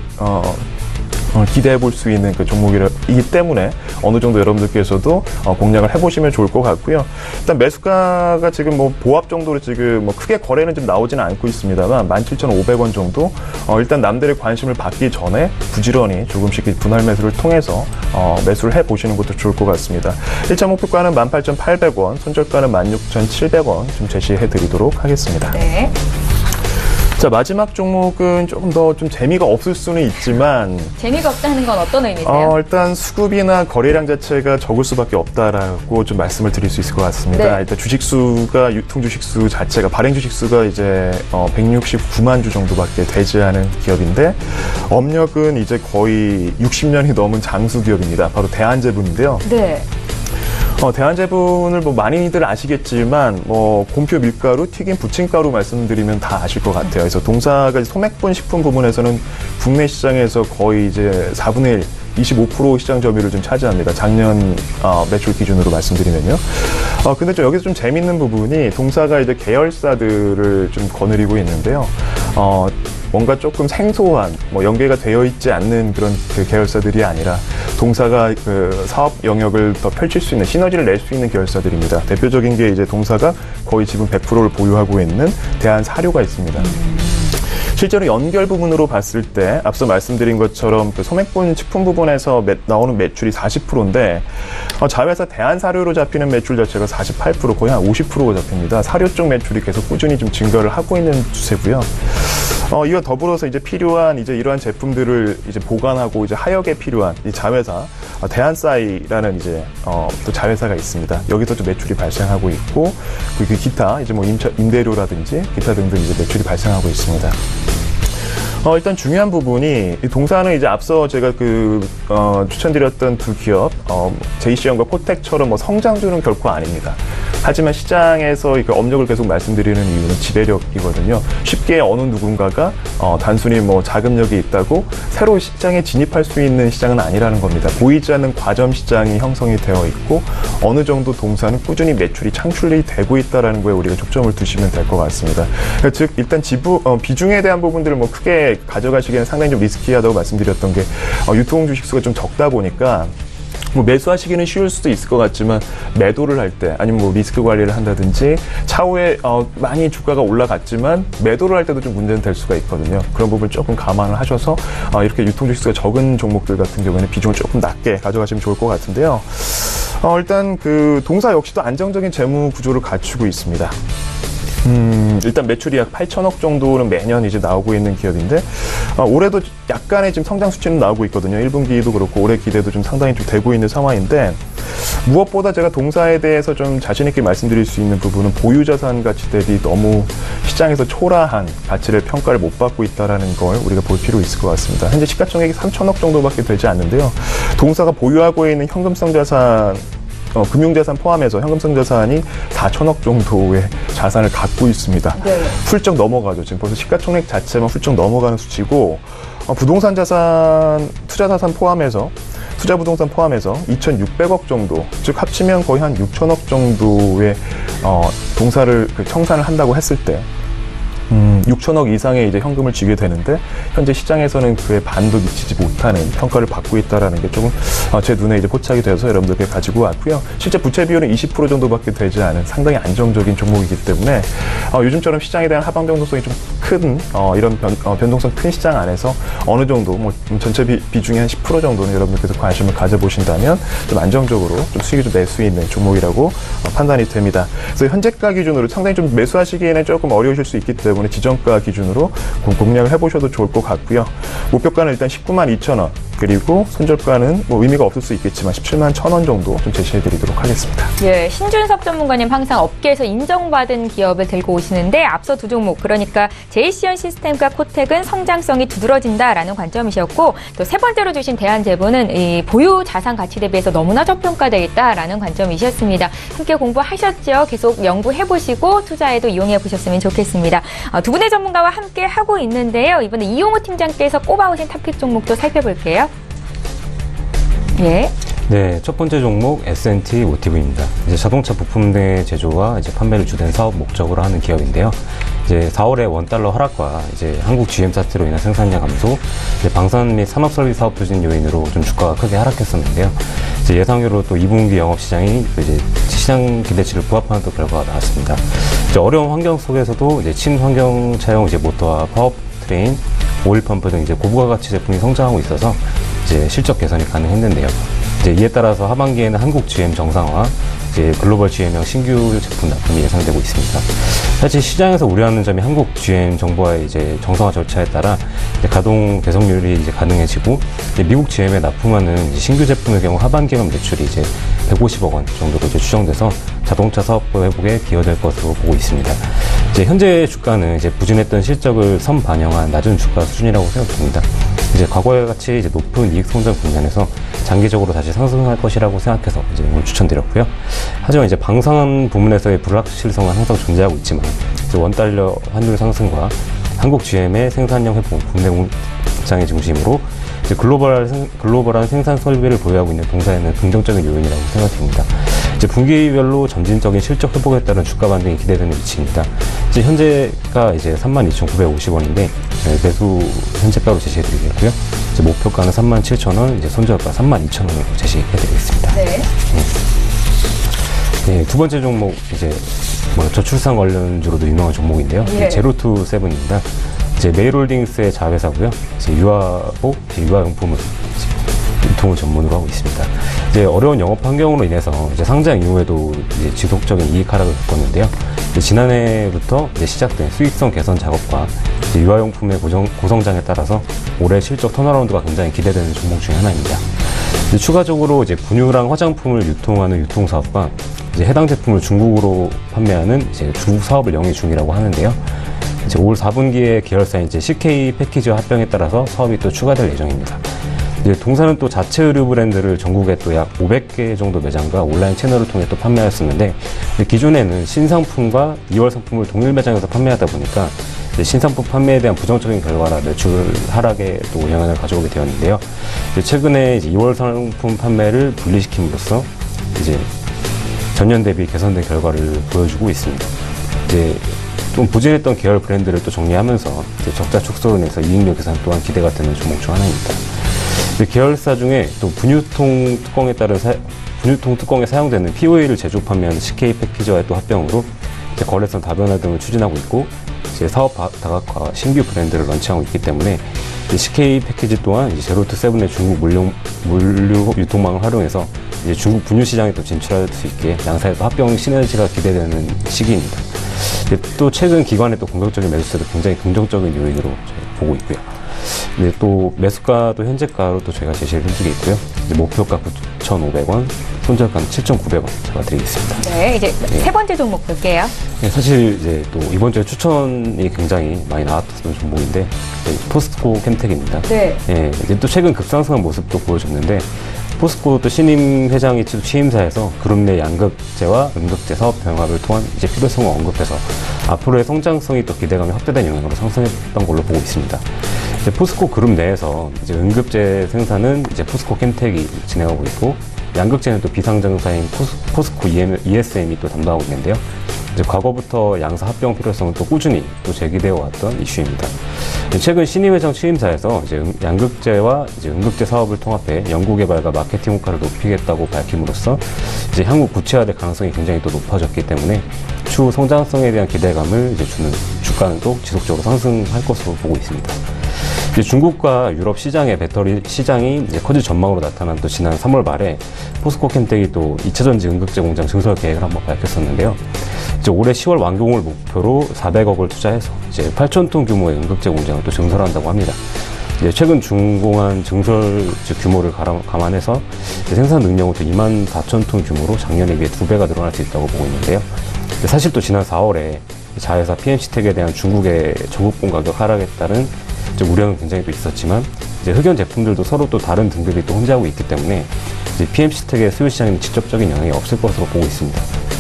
기대해 볼 수 있는 그 종목이기 때문에 어느 정도 여러분들께서도 공략을 해보시면 좋을 것 같고요. 일단 매수가가 지금 뭐 보합 정도로 지금 뭐 크게 거래는 좀 나오지는 않고 있습니다만 17,500원 정도 일단 남들의 관심을 받기 전에 부지런히 조금씩 분할 매수를 통해서 매수를 해보시는 것도 좋을 것 같습니다. 1차 목표가는 18,800원, 손절가는 16,700원 좀 제시해 드리도록 하겠습니다. 네. 자, 마지막 종목은 조금 더 좀 재미가 없을 수는 있지만, 재미가 없다는 건 어떤 의미세요? 일단 수급이나 거래량 자체가 적을 수밖에 없다라고 좀 말씀을 드릴 수 있을 것 같습니다. 네. 일단 주식수가, 유통 주식수 자체가, 발행 주식수가 이제 169만 주 정도밖에 되지 않은 기업인데, 업력은 이제 거의 60년이 넘은 장수 기업입니다. 바로 대한제분인데요. 네. 대한제분을 뭐 많이들 아시겠지만 곰표 밀가루, 튀김 부침가루 말씀드리면 다 아실 것 같아요. 그래서 동사가 소맥분 식품 부문에서는 국내 시장에서 거의 이제 4분의 1, 25% 시장 점유율을 좀 차지합니다. 작년 매출 기준으로 말씀드리면요. 근데 좀 여기서 좀 재밌는 부분이 동사가 이제 계열사들을 좀 거느리고 있는데요. 뭔가 조금 생소한, 연계가 되어 있지 않는 그런 그 계열사들이 아니라 동사가 그 사업 영역을 더 펼칠 수 있는, 시너지를 낼 수 있는 계열사들입니다. 대표적인 게 이제 동사가 거의 지분 100%를 보유하고 있는 대한사료가 있습니다. 실제로 연결 부분으로 봤을 때 앞서 말씀드린 것처럼 그 소맥분 식품 부분에서 나오는 매출이 40%인데 자회사 대한사료로 잡히는 매출 자체가 48%, 거의 한 50%가 잡힙니다. 사료 쪽 매출이 계속 꾸준히 좀 증가를 하고 있는 추세고요. 이와 더불어서 이제 필요한 이제 이러한 제품들을 이제 보관하고 이제 하역에 필요한 이 자회사 대한사이라는 이제 또 자회사가 있습니다. 여기서 좀 매출이 발생하고 있고 그 기타 이제 뭐 임대료라든지 기타 등등 이제 매출이 발생하고 있습니다. 일단 중요한 부분이 이 동사는 이제 앞서 제가 추천드렸던 두 기업 제이시언과 코텍처럼 성장주는 결코 아닙니다. 하지만 시장에서 그 업력을 계속 말씀드리는 이유는 지배력이거든요. 쉽게 어느 누군가가 단순히 뭐 자금력이 있다고 새로 시장에 진입할 수 있는 시장은 아니라는 겁니다. 보이지 않는 과점 시장이 형성이 되어 있고 어느 정도 동사는 꾸준히 매출이 창출이 되고 있다는 거에 우리가 초점을 두시면 될 것 같습니다. 즉 일단 비중에 대한 부분들을 뭐 크게 가져가시기에는 상당히 좀 리스키하다고 말씀드렸던 게 유통 주식 수가 좀 적다 보니까 뭐 매수하시기는 쉬울 수도 있을 것 같지만 매도를 할 때 아니면 뭐 리스크 관리를 한다든지 차후에 많이 주가가 올라갔지만 매도를 할 때도 좀 문제는 될 수가 있거든요. 그런 부분 조금 감안을 하셔서 이렇게 유통 주식 수가 적은 종목들 같은 경우에는 비중을 조금 낮게 가져가시면 좋을 것 같은데요. 일단 그 동사 역시도 안정적인 재무 구조를 갖추고 있습니다. 일단 매출이 약 8천억 정도는 매년 이제 나오고 있는 기업인데, 올해도 약간의 지금 성장 수치는 나오고 있거든요. 1분기도 그렇고 올해 기대도 좀 상당히 좀 되고 있는 상황인데, 무엇보다 제가 동사에 대해서 좀 자신있게 말씀드릴 수 있는 부분은 보유자산 가치 대비 너무 시장에서 초라한 가치를 평가를 못 받고 있다는 걸 우리가 볼 필요 있을 것 같습니다. 현재 시가총액이 3천억 정도밖에 되지 않는데요. 동사가 보유하고 있는 현금성 자산, 금융자산 포함해서 현금성 자산이 4천억 정도의 자산을 갖고 있습니다. 네. 훌쩍 넘어가죠. 지금 벌써 시가총액 자체만 훌쩍 넘어가는 수치고, 부동산 자산, 투자 자산 포함해서, 투자 부동산 포함해서 2,600억 정도, 즉 합치면 거의 한 6천억 정도의 동사를 청산을 한다고 했을 때 6천억 이상의 이제 현금을 쥐게 되는데, 현재 시장에서는 그의 반도 미치지 못하는 평가를 받고 있다라는 게 조금 제 눈에 이제 포착이 되어서 여러분들께 가지고 왔고요. 실제 부채 비율은 20% 정도밖에 되지 않은 상당히 안정적인 종목이기 때문에 요즘처럼 시장에 대한 하방 변동성이 좀 큰 이런 변동성 큰 시장 안에서 어느 정도 뭐 전체 비중의 한 10% 정도는 여러분들께서 관심을 가져보신다면 좀 안정적으로 좀 수익을 좀 낼 수 있는 종목이라고 판단이 됩니다. 그래서 현재가 기준으로 상당히 좀 매수하시기에는 조금 어려우실 수 있기 때문에 지정가 기준으로 공략을 해보셔도 좋을 것 같고요. 목표가는 일단 19만 2천 원, 그리고 손절가는 뭐 의미가 없을 수 있겠지만 17만 1천 원 정도 좀 제시해드리도록 하겠습니다. 예, 신준섭 전문가님 항상 업계에서 인정받은 기업을 들고 오시는데 앞서 두 종목, 그러니까 제이시언 시스템과 코텍은 성장성이 두드러진다라는 관점이셨고, 또 세 번째로 주신 대한제보는 이 보유 자산 가치 대비해서 너무나 저평가되어 있다라는 관점이셨습니다. 함께 공부하셨죠? 계속 연구해보시고 투자에도 이용해보셨으면 좋겠습니다. 두 분의 전문가와 함께 하고 있는데요. 이번에 이용호 팀장께서 꼽아오신 탑픽 종목도 살펴볼게요. 예. 네, 첫 번째 종목 S&T 모티브입니다. 이제 자동차 부품 등의 제조와 이제 판매를 주된 사업 목적으로 하는 기업인데요. 이제 4월에 원달러 하락과 이제 한국 GM 사태로 인한 생산량 감소, 이제 방산 및 산업 서비스 사업 부진 요인으로 좀 주가가 크게 하락했었는데요. 이제 예상외로 또 2분기 영업 시장이 이제 시장 기대치를 부합하는 또 결과가 나왔습니다. 이제 어려운 환경 속에서도 이제 친환경 차용 이제 모터와 파워 트레인, 오일 펌프 등 이제 고부가가치 제품이 성장하고 있어서 이제 실적 개선이 가능했는데요. 이제 이에 따라서 하반기에는 한국 GM 정상화, 이제 글로벌 GM형 신규 제품 납품이 예상되고 있습니다. 사실 시장에서 우려하는 점이 한국 GM 정부와의 이제 정상화 절차에 따라 이제 가동 배송률이 이제 가능해지고, 이제 미국 GM에 납품하는 이제 신규 제품의 경우 하반기에는 매출이 이제 150억 원 정도로 이제 추정돼서 자동차 사업 회복에 기여될 것으로 보고 있습니다. 이제 현재 주가는 이제 부진했던 실적을 선반영한 낮은 주가 수준이라고 생각됩니다. 이제 과거와 같이 이제 높은 이익 성장 국면에서 장기적으로 다시 상승할 것이라고 생각해서 이제 오늘 추천드렸고요. 하지만 이제 방산 부문에서의 불확실성은 항상 존재하고 있지만, 이제 원달러 환율 상승과 한국 GM의 생산량 회복, 국내 공장의 중심으로 이제 글로벌한 생산 설비를 보유하고 있는 동사에는 긍정적인 요인이라고 생각됩니다. 이제 분기별로 점진적인 실적 회복에 따른 주가 반등이 기대되는 위치입니다. 이제 현재가 이제 32,950원인데 매수 현재가로 제시해드리겠고요. 이제 목표가는 37,000원, 이제 손절가 32,000원으로 제시해드리겠습니다. 네. 네, 두 번째 종목 이제 뭐 저출산 관련주로도 유명한 종목인데요. 예. 제로투세븐입니다. 이제 메일홀딩스의 자회사고요. 이제 유아복, 유아용품을 유통을 전문으로 하고 있습니다. 이제 어려운 영업 환경으로 인해서 이제 상장 이후에도 이제 지속적인 이익 하락을 겪었는데요. 이제 지난해부터 이제 시작된 수익성 개선 작업과 이제 유아용품의 고성장에 따라서 올해 실적 턴어라운드가 굉장히 기대되는 종목 중에 하나입니다. 이제 추가적으로 이제 분유랑 화장품을 유통하는 유통사업과 이제 해당 제품을 중국으로 판매하는 이제 중국 사업을 영위 중이라고 하는데요. 이제 올 4분기에 계열사인 이제 CK 패키지와 합병에 따라서 사업이 또 추가될 예정입니다. 이제 동사는 또 자체 의류 브랜드를 전국에 또 약 500개 정도 매장과 온라인 채널을 통해 또 판매하였었는데, 기존에는 신상품과 2월 상품을 동일 매장에서 판매하다 보니까 신상품 판매에 대한 부정적인 결과라 매출 하락에 또 영향을 가져오게 되었는데요. 최근에 이제 2월 상품 판매를 분리시킴으로써 이제 전년 대비 개선된 결과를 보여주고 있습니다. 이제 좀 부진했던 계열 브랜드를 또 정리하면서 이제 적자 축소로 인해서 이익률 개선 또한 기대가 되는 종목 중 하나입니다. 계열사 중에 또 분유통 뚜껑에 사용되는 POA를 제조 판매하는 CK 패키지와의 또 합병으로 거래선 다변화 등을 추진하고 있고, 이제 사업 다각화 신규 브랜드를 런칭하고 있기 때문에 CK 패키지 또한 이제 제로투세븐의 중국 물류 유통망을 활용해서 이제 중국 분유 시장에 또 진출할 수 있게 양사의 합병 시너지가 기대되는 시기입니다. 또 최근 기관의 또 공격적인 매수세도 굉장히 긍정적인 요인으로 보고 있고요. 네, 또 매수가도 현재가로 또 저희가 제시를 해주고 있고요. 목표가 9,500원, 손절가는 7,900원 잡아드리겠습니다. 네, 이제 세 번째 종목 볼게요. 네, 사실 이제 또 이번 주에 추천이 굉장히 많이 나왔던 종목인데, 포스코 캠텍입니다. 네. 예, 이제 또 최근 급상승한 모습도 보여줬는데, 포스코 또 신임 회장이 취임사에서 그룹 내 양극재와 음극재 사업 병합을 통한 이제 필요성을 언급해서 앞으로의 성장성이 또 기대감이 확대된 영향으로 상승했던 걸로 보고 있습니다. 이제 포스코 그룹 내에서 이제 음극재 생산은 이제 포스코 캠텍이 진행하고 있고, 양극재는 또 비상장사인 포스코 ESM이 또 담당하고 있는데요. 이제 과거부터 양사 합병 필요성은 또 꾸준히 또 제기되어 왔던 이슈입니다. 최근 신임 회장 취임사에서 이제 양극재와 이제 음극재 사업을 통합해 연구개발과 마케팅 효과를 높이겠다고 밝힘으로써 이제 향후 구체화될 가능성이 굉장히 또 높아졌기 때문에 추후 성장성에 대한 기대감을 이제 주는 주가는 또 지속적으로 상승할 것으로 보고 있습니다. 이제 중국과 유럽 시장의 배터리 시장이 이제 커질 전망으로 나타난 또 지난 3월 말에 포스코 캠텍이 또 2차 전지 음극재 공장 증설 계획을 한번 밝혔었는데요. 이제 올해 10월 완공을 목표로 400억을 투자해서 이제 8,000톤 규모의 음극재 공장을 또 증설한다고 합니다. 이제 최근 준공한 증설 규모를 감안해서 생산 능력은 또 24,000톤 규모로 작년에 비해 2배가 늘어날 수 있다고 보고 있는데요. 사실 또 지난 4월에 자회사 PMC텍에 대한 중국의 전국본 가격 하락에 따른 우려는 굉장히 또 있었지만, 이제 흑연 제품들도 서로 또 다른 등급이 또 혼재하고 있기 때문에 이제 PMC텍의 수요 시장에는 직접적인 영향이 없을 것으로 보고 있습니다.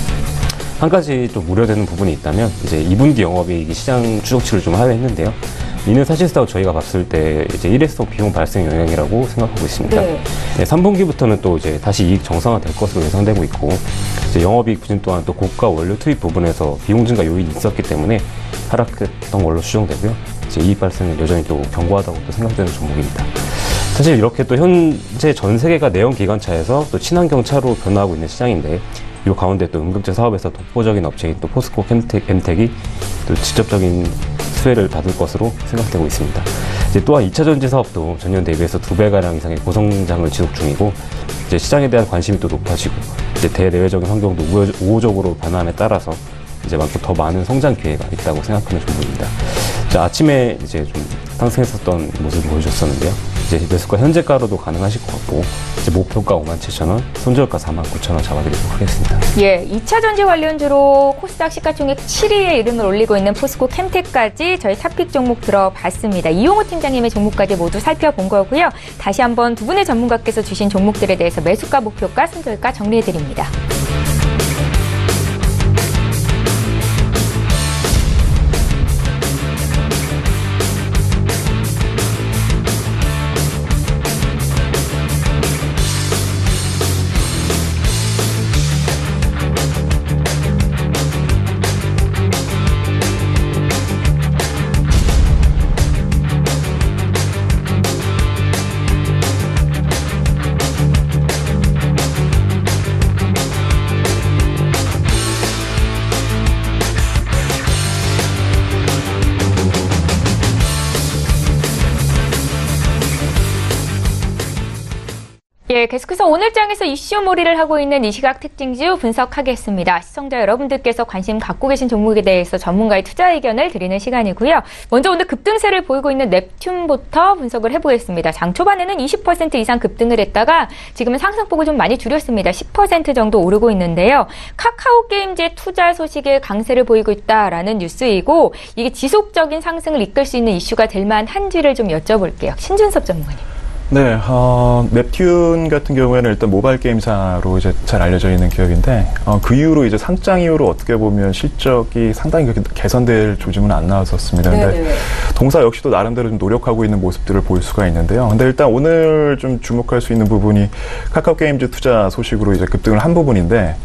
한 가지 또 우려되는 부분이 있다면 이제 2분기 영업이익이 시장 추정치를 좀 하회했는데요. 이는 사실상 저희가 봤을 때 이제 일회성 비용 발생 영향이라고 생각하고 있습니다. 네, 3분기부터는 또 이제 다시 이익 정상화 될 것으로 예상되고 있고, 이제 영업이익 부진 또한 또 고가 원료 투입 부분에서 비용 증가 요인이 있었기 때문에 하락했던 걸로 추정되고요. 이제 이익 발생은 여전히 또 견고하다고 또 생각되는 종목입니다. 사실 이렇게 또 현재 전 세계가 내연 기관차에서 또 친환경 차로 변화하고 있는 시장인데, 이 가운데 또 음극재 사업에서 독보적인 업체인 또 포스코 캠텍이 또 직접적인 수혜를 받을 것으로 생각되고 있습니다. 이제 또한 2차 전지 사업도 전년 대비해서 2배가량 이상의 고성장을 지속 중이고, 이제 시장에 대한 관심이 또 높아지고, 이제 대내외적인 환경도 우호적으로 변함에 따라서 이제 더 많은 성장 기회가 있다고 생각하는 종목입니다. 아침에 이제 좀 상승했었던 모습을 보여줬었는데요. 이제 매수가 현재가로도 가능하실 것 같고, 이제 목표가 57,000원, 손절가 49,000원 잡아드리도록 하겠습니다. 예, 2차 전지 관련주로 코스닥 시가총액 7위에 이름을 올리고 있는 포스코 캠텍까지 저희 탑픽 종목 들어봤습니다. 이용호 팀장님의 종목까지 모두 살펴본 거고요. 다시 한번 두 분의 전문가께서 주신 종목들에 대해서 매수가, 목표가, 손절가 정리해드립니다. 예, 계속해서 오늘 장에서 이슈몰이를 하고 있는 이 시각 특징주 분석하겠습니다. 시청자 여러분들께서 관심 갖고 계신 종목에 대해서 전문가의 투자 의견을 드리는 시간이고요. 먼저 오늘 급등세를 보이고 있는 넵튠부터 분석을 해보겠습니다. 장 초반에는 20% 이상 급등을 했다가 지금은 상승폭을 좀 많이 줄였습니다. 10% 정도 오르고 있는데요. 카카오게임즈 투자 소식에 강세를 보이고 있다라는 뉴스이고, 이게 지속적인 상승을 이끌 수 있는 이슈가 될 만한지를 좀 여쭤볼게요. 신준섭 전문가님. 네, 넵튠 같은 경우에는 일단 모바일 게임사로 이제 잘 알려져 있는 기업인데, 그 이후로 이제 상장 이후로 어떻게 보면 실적이 상당히 그렇게 개선될 조짐은 안 나왔었습니다. 근데 동사 역시도 나름대로 좀 노력하고 있는 모습들을 볼 수가 있는데요. 근데 일단 오늘 좀 주목할 수 있는 부분이 카카오 게임즈 투자 소식으로 이제 급등을 한 부분인데,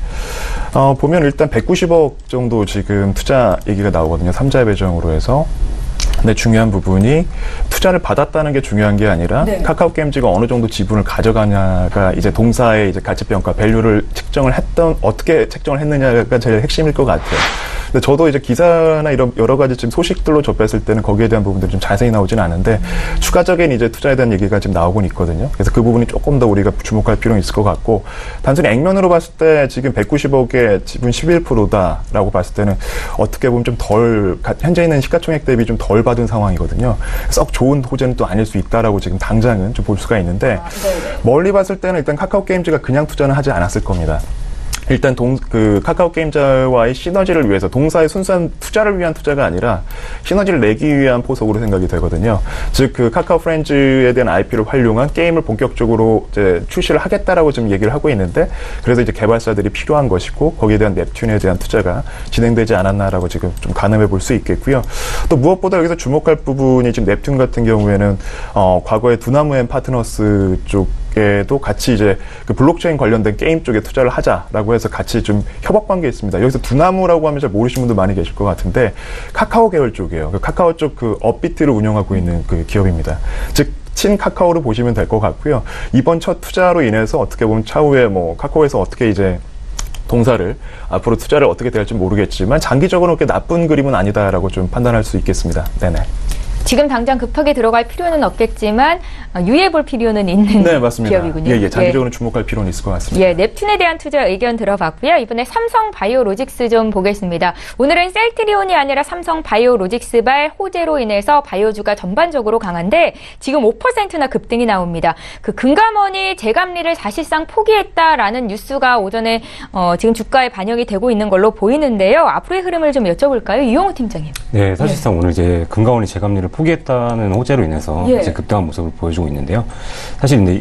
보면 일단 190억 정도 지금 투자 얘기가 나오거든요. 3자 배정으로 해서. 근데 중요한 부분이 투자를 받았다는 게 중요한 게 아니라 카카오 게임즈가 어느 정도 지분을 가져가냐가 이제 동사의 이제 가치평가, 밸류를 측정을 어떻게 책정을 했느냐가 제일 핵심일 것 같아요. 근데 저도 이제 기사나 이런 여러 가지 지금 소식들로 접했을 때는 거기에 대한 부분들이 좀 자세히 나오지는 않은데 추가적인 이제 투자에 대한 얘기가 지금 나오곤 있거든요. 그래서 그 부분이 조금 더 우리가 주목할 필요는 있을 것 같고, 단순히 액면으로 봤을 때 지금 190억의 지분 11%다라고 봤을 때는 어떻게 보면 좀 덜, 현재 있는 시가총액 대비 좀 덜 받은 상황이거든요. 썩 좋은 호재는 또 아닐 수 있다라고 지금 당장은 좀 볼 수가 있는데, 멀리 봤을 때는 일단 카카오 게임즈가 그냥 투자는 하지 않았을 겁니다. 일단 카카오 게임즈와의 시너지를 위해서, 동사의 순수한 투자를 위한 투자가 아니라 시너지를 내기 위한 포석으로 생각이 되거든요. 즉, 카카오 프렌즈에 대한 IP를 활용한 게임을 본격적으로 이제 출시를 하겠다라고 지금 얘기를 하고 있는데, 그래서 이제 개발사들이 필요한 것이고, 거기에 대한 넵튠에 대한 투자가 진행되지 않았나라고 지금 좀 가늠해 볼 수 있겠고요. 또 무엇보다 여기서 주목할 부분이 지금 넵튠 같은 경우에는, 과거에 두나무 앤 파트너스 쪽에도 같이 이제 그 블록체인 관련된 게임 쪽에 투자를 하자라고 해서 같이 좀 협업 관계에 있습니다. 여기서 두나무라고 하면 잘 모르시는 분도 많이 계실 것 같은데, 카카오 계열 쪽이에요. 카카오 쪽 업비트를 운영하고 있는 그 기업입니다. 즉, 친 카카오로 보시면 될 것 같고요. 이번 첫 투자로 인해서 어떻게 보면 차후에 카카오에서 어떻게 이제 동사를 앞으로 투자를 어떻게 될지 모르겠지만 장기적으로 그렇게 나쁜 그림은 아니다라고 좀 판단할 수 있겠습니다. 네네. 지금 당장 급하게 들어갈 필요는 없겠지만 유의해볼 필요는 있는 네, 맞습니다. 기업이군요. 예, 장기적으로 주목할 필요는 있을 것 같습니다. 예, 넵튠에 대한 투자 의견 들어봤고요. 이번에 삼성 바이오로직스 좀 보겠습니다. 오늘은 셀트리온이 아니라 삼성 바이오로직스발 호재로 인해서 바이오주가 전반적으로 강한데 지금 5%나 급등이 나옵니다. 그 금감원이 재감리를 사실상 포기했다라는 뉴스가 오전에 지금 주가에 반영이 되고 있는 걸로 보이는데요. 앞으로의 흐름을 좀 여쭤볼까요? 이용호 팀장님. 네, 사실상 오늘 이제 금감원이 재감리를 포기했다는 호재로 인해서 이제 급등한 모습을 보여주고 있는데요. 사실 근데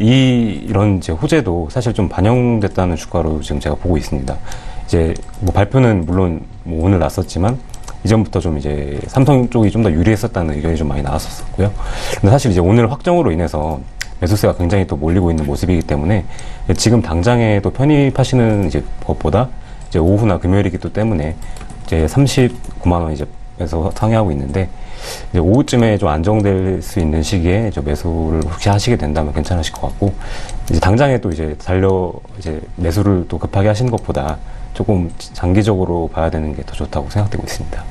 이런 이제 호재도 사실 좀 반영됐다는 주가로 지금 제가 보고 있습니다. 이제 발표는 물론 오늘 났었지만 이전부터 좀 이제 삼성 쪽이 좀 더 유리했었다는 의견이 좀 많이 나왔었고요. 근데 사실 이제 오늘 확정으로 인해서 매수세가 굉장히 또 몰리고 있는 모습이기 때문에 지금 당장에 또 편입하시는 이제 것보다 이제 오후나 금요일이기 때문에 이제 39만 원 이제에서 상회하고 있는데, 이제 오후쯤에 좀 안정될 수 있는 시기에 이제 매수를 혹시 하시게 된다면 괜찮으실 것 같고, 이제 당장에 또 이제 이제 매수를 또 급하게 하시는 것보다 조금 장기적으로 봐야 되는 게 더 좋다고 생각되고 있습니다.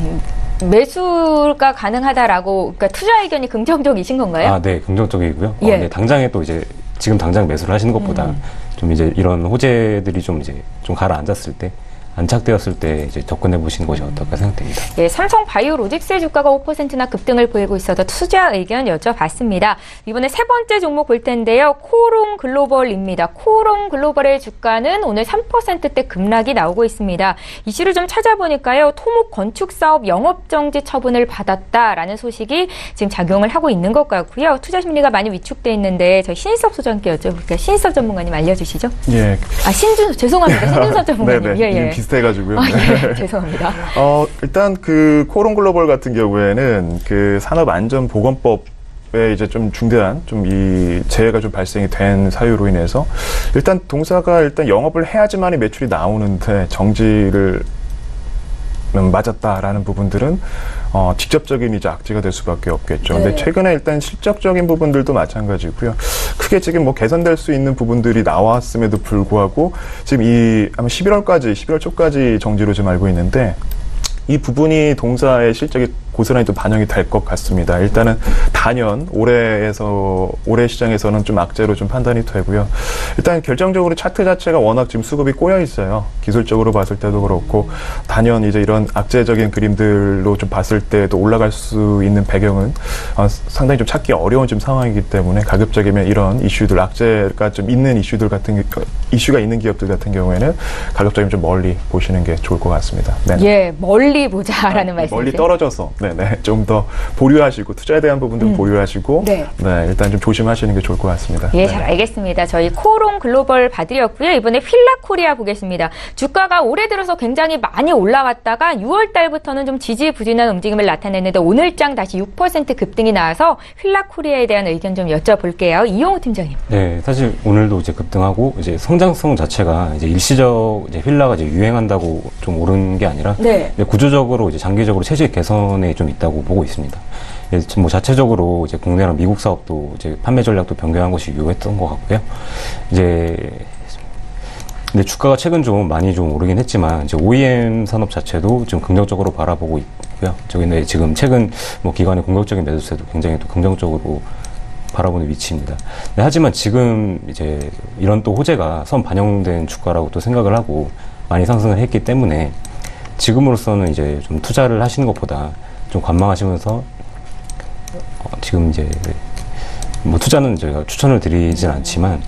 매수가 가능하다라고, 그러니까 투자 의견이 긍정적이신 건가요? 아, 네, 긍정적이고요. 예. 네, 당장에 또 이제 지금 당장 매수를 하시는 것보다 좀 이제 이런 호재들이 좀 가라앉았을 때, 안착되었을 때 이제 접근해 보시는 것이 어떨까 생각됩니다. 예, 삼성 바이오로직스의 주가가 5%나 급등을 보이고 있어서 투자 의견 여쭤봤습니다. 이번에 세 번째 종목 볼 텐데요. 코오롱 글로벌입니다. 코오롱 글로벌의 주가는 오늘 3%대 급락이 나오고 있습니다. 이슈를 좀 찾아보니까요. 토목 건축 사업 영업 정지 처분을 받았다라는 소식이 지금 작용을 하고 있는 것 같고요. 투자 심리가 많이 위축돼 있는데 저희 신인섭 소장님께 여쭤볼게요. 신인섭 전문가님 알려주시죠. 예. 죄송합니다. 신인섭 전문가님. 네네. 비슷해가지고요. 예, 죄송합니다. 일단 코오롱 글로벌 같은 경우에는 산업안전보건법에 이제 좀 중대한 이 재해가 좀 발생이 된 사유로 인해서 일단 동사가 영업을 해야지만이 매출이 나오는데 정지를 맞았다라는 부분들은 직접적인 이제 악재가 될 수밖에 없겠죠. 근데 최근에 일단 실적적인 부분들도 마찬가지고요. 크게 지금 개선될 수 있는 부분들이 나왔음에도 불구하고 지금 아마 11월 초까지 정지로 지금 알고 있는데, 이 부분이 동사의 실적이 고스란히 또 반영이 될 것 같습니다. 일단은 단연 올해 시장에서는 좀 악재로 좀 판단이 되고요. 일단 결정적으로 차트 자체가 워낙 지금 수급이 꼬여 있어요. 기술적으로 봤을 때도 그렇고, 단연 이제 이런 악재적인 그림들로 좀 봤을 때도 올라갈 수 있는 배경은 상당히 좀 찾기 어려운 지금 상황이기 때문에 가급적이면 이런 이슈들, 악재가 좀 있는 이슈가 있는 기업들 같은 경우에는 가급적이면 좀 멀리 보시는 게 좋을 것 같습니다. 네네. 예, 멀리 보자라는 말씀이세요? 멀리 떨어져서. 네. 네네. 좀 더 보류하시고 투자에 대한 부분도 보류하시고 네, 일단 좀 조심하시는 게 좋을 것 같습니다. 예, 잘 알겠습니다. 저희 코롱 글로벌 봐드렸고요. 이번에 휠라코리아 보겠습니다. 주가가 올해 들어서 굉장히 많이 올라왔다가 6월 달부터는 좀 지지부진한 움직임을 나타냈는데 오늘장 다시 6% 급등이 나와서 휠라코리아에 대한 의견 좀 여쭤볼게요. 이용호 팀장님. 네, 사실 오늘도 이제 급등하고 이제 성장성 자체가 이제 일시적 이제 휠라가 이제 유행한다고 좀 오른 게 아니라 구조적으로 이제 장기적으로 체질 개선에 좀 있다고 보고 있습니다. 지금 뭐 자체적으로 이제 국내랑 미국 사업도 이제 판매 전략도 변경한 것이 유효했던 것 같고요. 이제 근데 주가가 최근 좀 많이 좀 오르긴 했지만 이제 OEM 산업 자체도 좀 긍정적으로 바라보고 있고요. 저희는 지금 최근 뭐 기관의 공격적인 매수세도 굉장히 또 긍정적으로 바라보는 위치입니다. 네, 하지만 지금 이제 이런 또 호재가 선 반영된 주가라고 또 생각을 하고 많이 상승을 했기 때문에 지금으로서는 이제 좀 투자를 하시는 것보다 좀 관망하시면서 지금 이제 뭐 투자는 저희가 추천을 드리진 않지만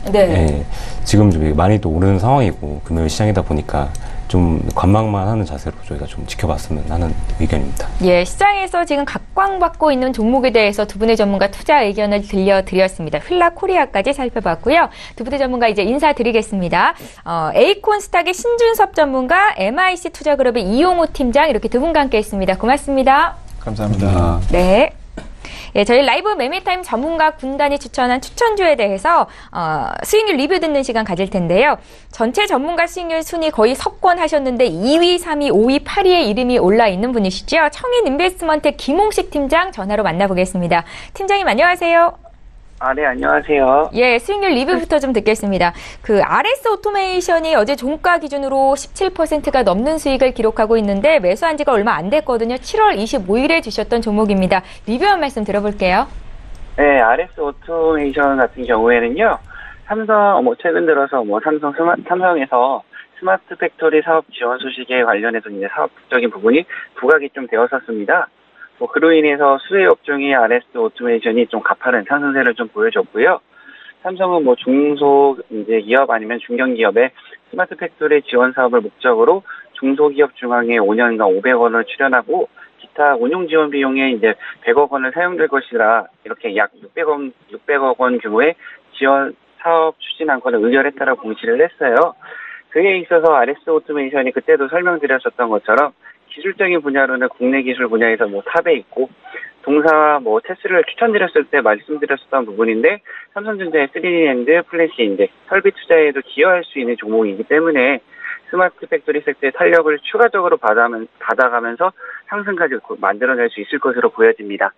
지금 좀 많이 또 오르는 상황이고 금요일 시장이다 보니까 좀 관망만 하는 자세로 저희가 좀 지켜봤으면 하는 의견입니다. 예, 시장에서 지금 각광받고 있는 종목에 대해서 두 분의 전문가 투자 의견을 들려드렸습니다. 휠라코리아까지 살펴봤고요. 두 분의 전문가 이제 인사드리겠습니다. 에이콘스탁의 신준섭 전문가, MIC 투자그룹의 이용호 팀장 이렇게 두 분과 함께했습니다. 고맙습니다. 감사합니다. 네. 예, 저희 라이브 매매타임 전문가 군단이 추천한 추천주에 대해서 수익률 리뷰 듣는 시간 가질 텐데요. 전체 전문가 수익률 순위 거의 석권하셨는데 2위, 3위, 5위, 8위에 이름이 올라 있는 분이시죠. 청인 인베스트먼트 김홍식 팀장 전화로 만나보겠습니다. 팀장님 안녕하세요. 네, 안녕하세요. 예, 수익률 리뷰부터 좀 듣겠습니다. 그 RS 오토메이션이 어제 종가 기준으로 17%가 넘는 수익을 기록하고 있는데 매수한 지가 얼마 안 됐거든요. 7월 25일에 주셨던 종목입니다. 리뷰 한 말씀 들어볼게요. 네, RS 오토메이션 같은 경우에는요. 삼성, 최근 들어서 삼성에서 스마트 팩토리 사업 지원 소식에 관련해서 이제 사업적인 부분이 부각이 좀 되었었습니다. 그로 인해서 수혜 업종이 RS 오토메이션이 좀 가파른 상승세를 좀 보여줬고요. 삼성은 중소 이제 기업 아니면 중견 기업의 스마트 팩토리 지원 사업을 목적으로 중소기업 중앙에 5년간 500원을 출연하고 기타 운용 지원 비용에 이제 100억 원을 사용될 것이라 이렇게 약 600억 원 규모의 지원 사업 추진 안건을 의결했다라고 공시를 했어요. 그에 있어서 RS 오토메이션이 그때도 설명드렸었던 것처럼 기술적인 분야로는 국내 기술 분야에서 탑에 있고 동사와 테스를 추천드렸을 때 말씀드렸었던 부분인데 삼성전자의 3D랜드, 플래시인데 설비 투자에도 기여할 수 있는 종목이기 때문에 스마트 팩토리 섹터의 탄력을 추가적으로 받아가면서 상승까지 만들어낼 수 있을 것으로 보여집니다.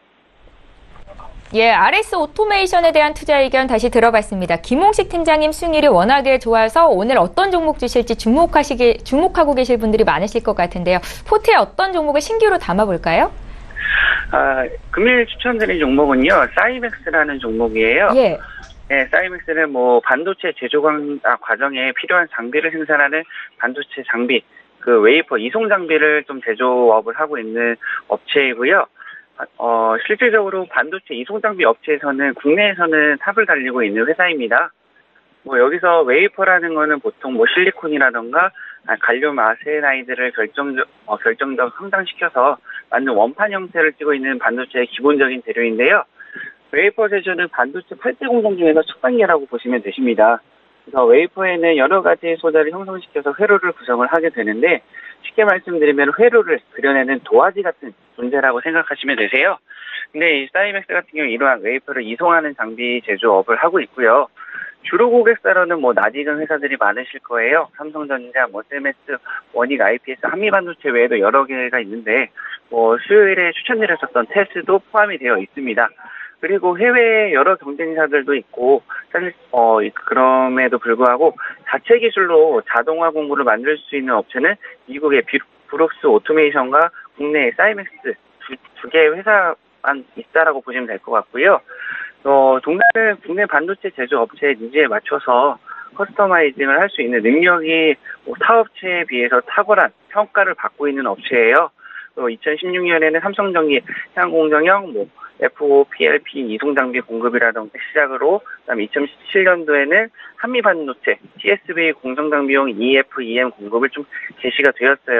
예, RS 오토메이션에 대한 투자 의견 다시 들어봤습니다. 김홍식 팀장님 수익률이 워낙에 좋아서 오늘 어떤 종목 주실지 주목하고 계실 분들이 많으실 것 같은데요. 포트에 어떤 종목을 신규로 담아볼까요? 금일 추천드린 종목은요, 사이맥스라는 종목이에요. 예. 네, 사이맥스는 반도체 제조 과정에 필요한 장비를 생산하는 반도체 장비, 그 웨이퍼 이송 장비를 좀 제조업을 하고 있는 업체이고요. 실질적으로 반도체 이송장비 업체에서는 국내에서는 탑을 달리고 있는 회사입니다. 여기서 웨이퍼라는 거는 보통 실리콘이라던가 갈륨 아세나이드를 결정적 성장시켜서 만든 원판 형태를 띠고 있는 반도체의 기본적인 재료인데요. 웨이퍼 제조는 반도체 8대 공정 중에서 첫 단계라고 보시면 되십니다. 그래서 웨이퍼에는 여러 가지 소자를 형성시켜서 회로를 구성을 하게 되는데 쉽게 말씀드리면 회로를 그려내는 도화지 같은 존재라고 생각하시면 되세요. 근데 이 사이맥스 같은 경우 이러한 웨이퍼를 이송하는 장비 제조업을 하고 있고요. 주로 고객사로는 낯익은 회사들이 많으실 거예요. 삼성전자, 셀메스, 원익, IPS, 한미반도체 외에도 여러 개가 있는데 수요일에 추천드렸었던 테스도 포함이 되어 있습니다. 그리고 해외에 여러 경쟁사들도 있고 사실 그럼에도 불구하고 자체 기술로 자동화 공구를 만들 수 있는 업체는 미국의 브룩스 오토메이션과 국내의 사이맥스 두 개의 회사만 있다라고 보시면 될 것 같고요. 동사는 국내 반도체 제조 업체의 니즈에 맞춰서 커스터마이징을 할 수 있는 능력이 타업체에 비해서 탁월한 평가를 받고 있는 업체예요. 2016년에는 삼성전기 해양공정형 FO, PLP 이송장비 공급이라던가 시작으로 그다음에 2017년도에는 한미반도체 TSV 공정장비용 EF, EM 공급을 좀 개시가 되었어요.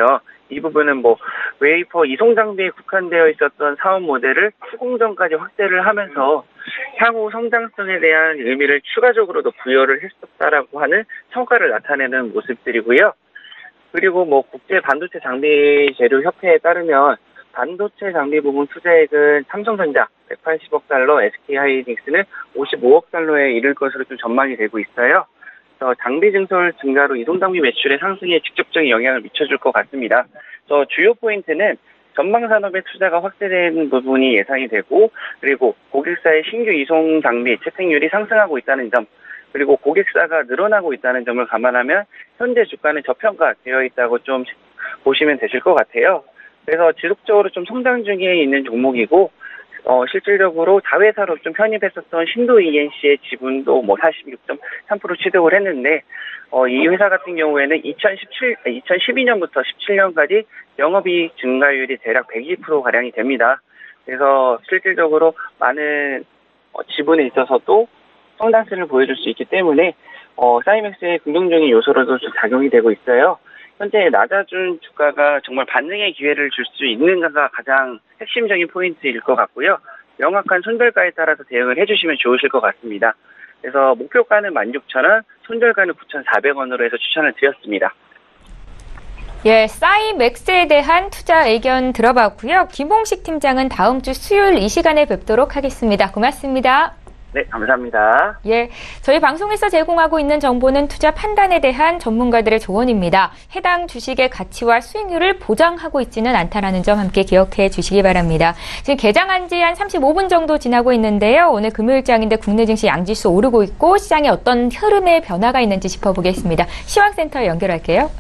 이 부분은 뭐 웨이퍼 이송 장비에 국한되어 있었던 사업 모델을 수공정까지 확대를 하면서 향후 성장성에 대한 의미를 추가적으로도 부여를 했었다라고 하는 성과를 나타내는 모습들이고요. 그리고 뭐 국제 반도체 장비 재료 협회에 따르면 반도체 장비 부분 투자액은 삼성전자 180억 달러, SK하이닉스는 55억 달러에 이를 것으로 좀 전망이 되고 있어요. 장비 증설 증가로 이동 장비 매출의 상승에 직접적인 영향을 미쳐줄 것 같습니다. 주요 포인트는 전방 산업의 투자가 확대되는 부분이 예상이 되고, 그리고 고객사의 신규 이송 장비 채택률이 상승하고 있다는 점, 그리고 고객사가 늘어나고 있다는 점을 감안하면 현재 주가는 저평가되어 있다고 좀 보시면 되실 것 같아요. 그래서 지속적으로 좀 성장 중에 있는 종목이고, 실질적으로 자회사로 좀 편입했었던 신도 ENC의 지분도 뭐 46.3% 취득을 했는데, 이 회사 같은 경우에는 2012년부터 17년까지 영업이익 증가율이 대략 120%가량이 됩니다. 그래서 실질적으로 많은 지분에 있어서도 성장세를 보여줄 수 있기 때문에 사이맥스의 긍정적인 요소로도 좀 작용이 되고 있어요. 현재 낮아준 주가가 정말 반등의 기회를 줄 수 있는가가 가장 핵심적인 포인트일 것 같고요. 명확한 손절가에 따라서 대응을 해주시면 좋으실 것 같습니다. 그래서 목표가는 16,000원, 손절가는 9,400원으로 해서 추천을 드렸습니다. 예, 사이맥스에 대한 투자 의견 들어봤고요. 김홍식 팀장은 다음 주 수요일 이 시간에 뵙도록 하겠습니다. 고맙습니다. 네, 감사합니다. 예, 저희 방송에서 제공하고 있는 정보는 투자 판단에 대한 전문가들의 조언입니다. 해당 주식의 가치와 수익률을 보장하고 있지는 않다라는 점 함께 기억해 주시기 바랍니다. 지금 개장한 지 한 35분 정도 지나고 있는데요. 오늘 금요일장인데 국내 증시 양지수 오르고 있고 시장에 어떤 흐름의 변화가 있는지 짚어보겠습니다. 시황센터 연결할게요.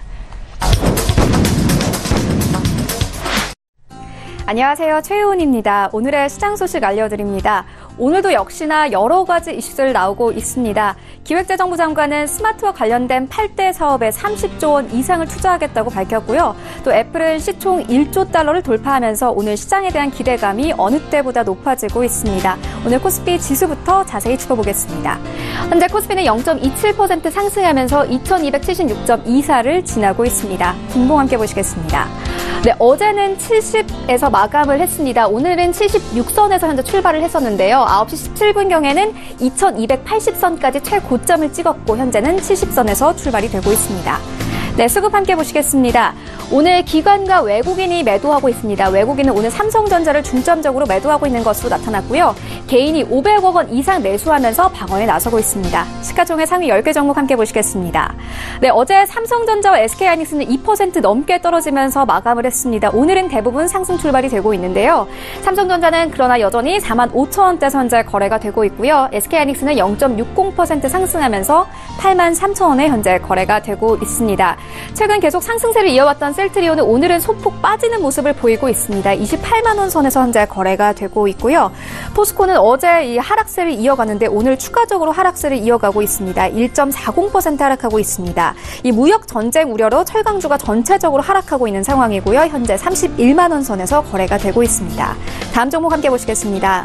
안녕하세요. 최혜원입니다. 오늘의 시장 소식 알려드립니다. 오늘도 역시나 여러 가지 이슈들 나오고 있습니다. 기획재정부 장관은 스마트와 관련된 8대 사업에 30조 원 이상을 투자하겠다고 밝혔고요. 또 애플은 시총 1조 달러를 돌파하면서 오늘 시장에 대한 기대감이 어느 때보다 높아지고 있습니다. 오늘 코스피 지수부터 자세히 짚어보겠습니다. 현재 코스피는 0.27% 상승하면서 2276.24를 지나고 있습니다. 분봉 함께 보시겠습니다. 네, 어제는 70에서 마감을 했습니다. 오늘은 76선에서 현재 출발을 했었는데요. 9시 17분경에는 2280선까지 최고점을 찍었고 현재는 70선에서 출발이 되고 있습니다. 네, 수급 함께 보시겠습니다. 오늘 기관과 외국인이 매도하고 있습니다. 외국인은 오늘 삼성전자를 중점적으로 매도하고 있는 것으로 나타났고요. 개인이 500억 원 이상 매수하면서 방어에 나서고 있습니다. 시가총액 상위 10개 종목 함께 보시겠습니다. 네, 어제 삼성전자와 SK하이닉스는 2% 넘게 떨어지면서 마감을 했습니다. 오늘은 대부분 상승 출발이 되고 있는데요. 삼성전자는 그러나 여전히 45,000원대 현재 거래가 되고 있고요. SK하이닉스는 0.60% 상승하면서 83,000원에 현재 거래가 되고 있습니다. 최근 계속 상승세를 이어왔던 셀트리온은 오늘은 소폭 빠지는 모습을 보이고 있습니다. 28만 원 선에서 현재 거래가 되고 있고요. 포스코는 어제 이 하락세를 이어가는데 오늘 추가적으로 하락세를 이어가고 있습니다. 1.40% 하락하고 있습니다. 이 무역 전쟁 우려로 철강주가 전체적으로 하락하고 있는 상황이고요. 현재 31만 원 선에서 거래가 되고 있습니다. 다음 종목 함께 보시겠습니다.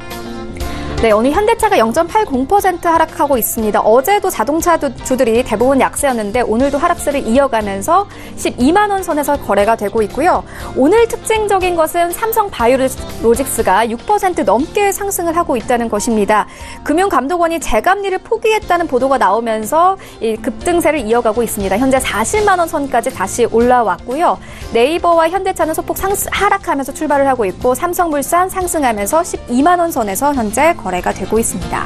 네, 오늘 현대차가 0.80% 하락하고 있습니다. 어제도 자동차 주들이 대부분 약세였는데 오늘도 하락세를 이어가면서 12만 원 선에서 거래가 되고 있고요. 오늘 특징적인 것은 삼성바이오로직스가 6% 넘게 상승을 하고 있다는 것입니다. 금융감독원이 재감리를 포기했다는 보도가 나오면서 이 급등세를 이어가고 있습니다. 현재 40만 원 선까지 다시 올라왔고요. 네이버와 현대차는 소폭 하락하면서 출발을 하고 있고 삼성물산 상승하면서 12만 원 선에서 현재 거래가 되고 있습니다.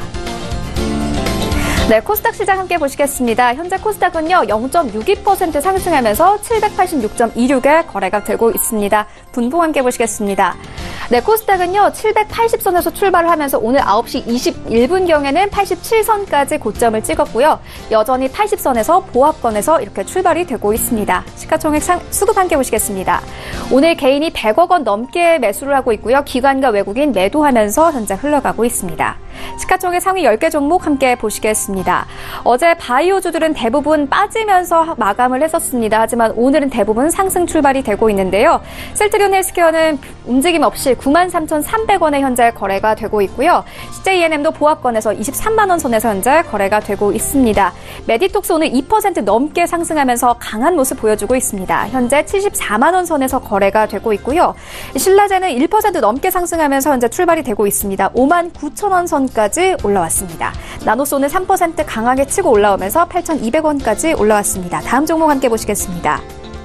네, 코스닥 시장 함께 보시겠습니다. 현재 코스닥은요, 0.62% 상승하면서 786.26에 거래가 되고 있습니다. 분봉 함께 보시겠습니다. 네, 코스닥은요, 780선에서 출발을 하면서 오늘 9시 21분경에는 87선까지 고점을 찍었고요. 여전히 80선에서 보합권에서 이렇게 출발이 되고 있습니다. 시가총액 수급 함께 보시겠습니다. 오늘 개인이 100억 원 넘게 매수를 하고 있고요. 기관과 외국인 매도하면서 현재 흘러가고 있습니다. 시가총액 상위 10개 종목 함께 보시겠습니다. 어제 바이오주들은 대부분 빠지면서 마감을 했었습니다. 하지만 오늘은 대부분 상승 출발이 되고 있는데요. 셀트리온 헬스케어는 움직임 없이 93,300원에 현재 거래가 되고 있고요. CJENM도 보합권에서 23만 원 선에서 현재 거래가 되고 있습니다. 메디톡스 오늘 2% 넘게 상승하면서 강한 모습 보여주고 있습니다. 현재 74만 원 선에서 거래가 되고 있고요. 신라제는 1% 넘게 상승하면서 현재 출발이 되고 있습니다. 5만 9천 원 선까지 올라왔습니다. 나노스 오늘 3% 강하게 치고 올라오면서 8,200원까지 올라왔습니다. 다음 종목 함께 보시겠습니다.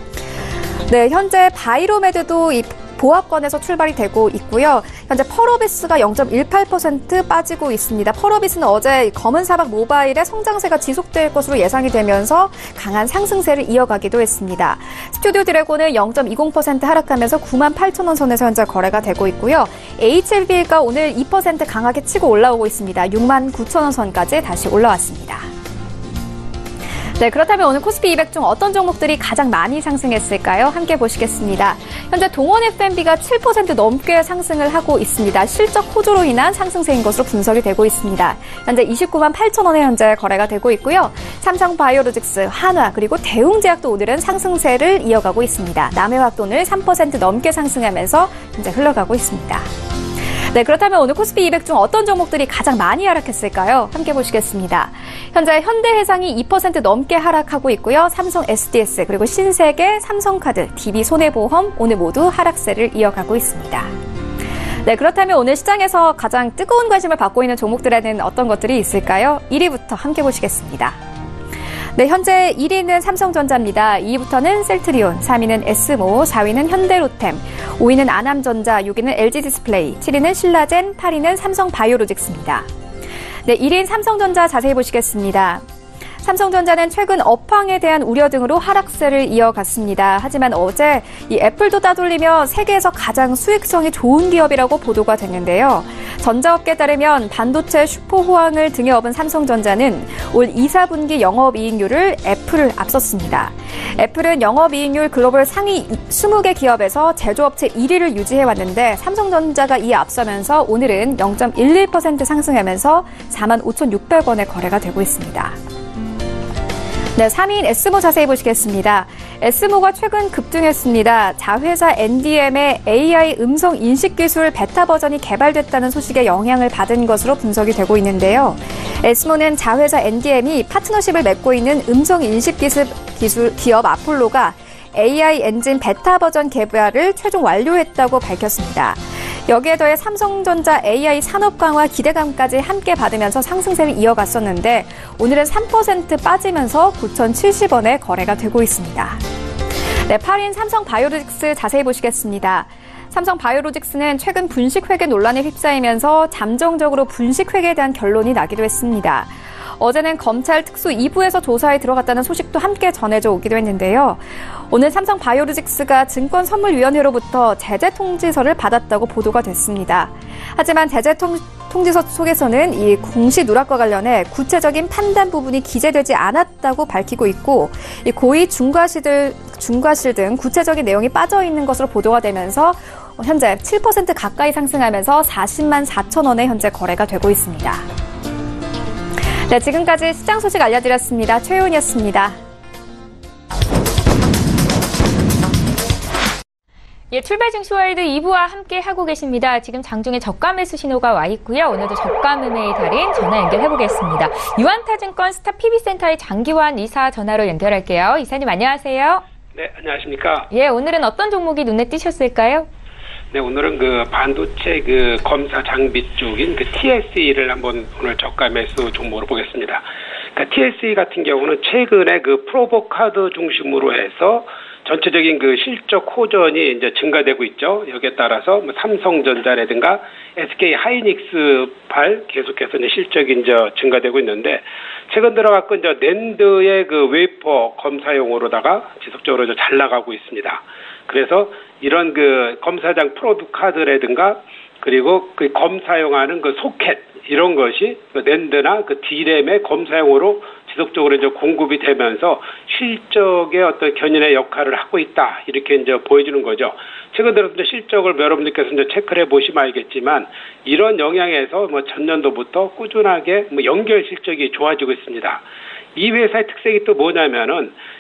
네, 현재 바이로메드도 이 보합권에서 출발이 되고 있고요. 현재 펄어비스가 0.18% 빠지고 있습니다. 펄어비스는 어제 검은 사막 모바일의 성장세가 지속될 것으로 예상이 되면서 강한 상승세를 이어가기도 했습니다. 스튜디오 드래곤은 0.20% 하락하면서 9만 8천 원 선에서 현재 거래가 되고 있고요. HLB가 오늘 2% 강하게 치고 올라오고 있습니다. 6만 9천 원 선까지 다시 올라왔습니다. 네, 그렇다면 오늘 코스피 200 중 어떤 종목들이 가장 많이 상승했을까요? 함께 보시겠습니다. 현재 동원 F&B가 7% 넘게 상승을 하고 있습니다. 실적 호조로 인한 상승세인 것으로 분석이 되고 있습니다. 현재 29만 8천 원에 현재 거래가 되고 있고요. 삼성바이오로직스, 한화, 그리고 대웅제약도 오늘은 상승세를 이어가고 있습니다. 남해화학도 오늘 3% 넘게 상승하면서 현재 흘러가고 있습니다. 네, 그렇다면 오늘 코스피 200 중 어떤 종목들이 가장 많이 하락했을까요? 함께 보시겠습니다. 현재 현대해상이 2% 넘게 하락하고 있고요. 삼성 SDS, 그리고 신세계, 삼성카드, DB손해보험 오늘 모두 하락세를 이어가고 있습니다. 네, 그렇다면 오늘 시장에서 가장 뜨거운 관심을 받고 있는 종목들에는 어떤 것들이 있을까요? 1위부터 함께 보시겠습니다. 네, 현재 1위는 삼성전자입니다. 2위부터는 셀트리온, 3위는 에스모, 4위는 현대로템, 5위는 아남전자, 6위는 LG디스플레이, 7위는 신라젠, 8위는 삼성바이오로직스입니다. 네, 1위인 삼성전자 자세히 보시겠습니다. 삼성전자는 최근 업황에 대한 우려 등으로 하락세를 이어갔습니다. 하지만 어제 이 애플도 따돌리며 세계에서 가장 수익성이 좋은 기업이라고 보도가 됐는데요. 전자업계에 따르면 반도체 슈퍼호황을 등에 업은 삼성전자는 올 2, 4분기 영업이익률을 애플을 앞섰습니다. 애플은 영업이익률 글로벌 상위 20개 기업에서 제조업체 1위를 유지해왔는데 삼성전자가 이에 앞서면서 오늘은 0.11% 상승하면서 45,600원에 거래가 되고 있습니다. 네, 3위인 에스모 자세히 보시겠습니다. 에스모가 최근 급등했습니다. 자회사 NDM의 AI 음성 인식 기술 베타 버전이 개발됐다는 소식에 영향을 받은 것으로 분석이 되고 있는데요. 에스모는 자회사 NDM이 파트너십을 맺고 있는 음성 인식 기술 기업 아폴로가 AI 엔진 베타 버전 개발을 최종 완료했다고 밝혔습니다. 여기에 더해 삼성전자 AI 산업 강화 기대감까지 함께 받으면서 상승세를 이어갔었는데 오늘은 3% 빠지면서 9,070원에 거래가 되고 있습니다. 네, 8위인 삼성바이오로직스 자세히 보시겠습니다. 삼성바이오로직스는 최근 분식회계 논란에 휩싸이면서 잠정적으로 분식회계에 대한 결론이 나기도 했습니다. 어제는 검찰 특수 2부에서 조사에 들어갔다는 소식도 함께 전해져 오기도 했는데요. 오늘 삼성바이오로직스가 증권선물위원회로부터 제재 통지서를 받았다고 보도가 됐습니다. 하지만 제재 통지서 속에서는 이 공시 누락과 관련해 구체적인 판단 부분이 기재되지 않았다고 밝히고 있고 이 고의 중과실 등 구체적인 내용이 빠져 있는 것으로 보도가 되면서 현재 7% 가까이 상승하면서 40만 4천 원에 현재 거래가 되고 있습니다. 네, 지금까지 시장 소식 알려드렸습니다. 최윤이었습니다. 예, 출발 증시월드 2부와 함께 하고 계십니다. 지금 장중에 저가 매수 신호가 와 있고요. 오늘도 저가 매매의 달인 전화 연결해보겠습니다. 유한타증권 스타PB센터의 장기환 이사 전화로 연결할게요. 이사님 안녕하세요. 네, 안녕하십니까. 예, 오늘은 어떤 종목이 눈에 띄셨을까요? 네, 오늘은 그 반도체 그 검사 장비 쪽인 그 TSE를 한번 오늘 저가 매수 종목으로 보겠습니다. 그러니까 TSE 같은 경우는 최근에 그 프로보카드 중심으로 해서 전체적인 그 실적 호전이 이제 증가되고 있죠. 여기에 따라서 뭐 삼성전자라든가 SK 하이닉스발 계속해서 이제 실적이 이제 증가되고 있는데 최근 들어갖고 이제 낸드의 그 웨이퍼 검사용으로다가 지속적으로 이제 잘 나가고 있습니다. 그래서 이런 그 검사장 프로듀카드라든가 그리고 그 검사용하는 그 소켓 이런 것이 그 낸드나 그 D램의 검사용으로 지속적으로 이제 공급이 되면서 실적의 어떤 견인의 역할을 하고 있다 이렇게 이제 보여주는 거죠. 최근 들어서 이제 실적을 여러분들께서 이제 체크를 해보시면 알겠지만 이런 영향에서 뭐 전년도부터 꾸준하게 뭐 연결 실적이 좋아지고 있습니다. 이 회사의 특색이 또 뭐냐면은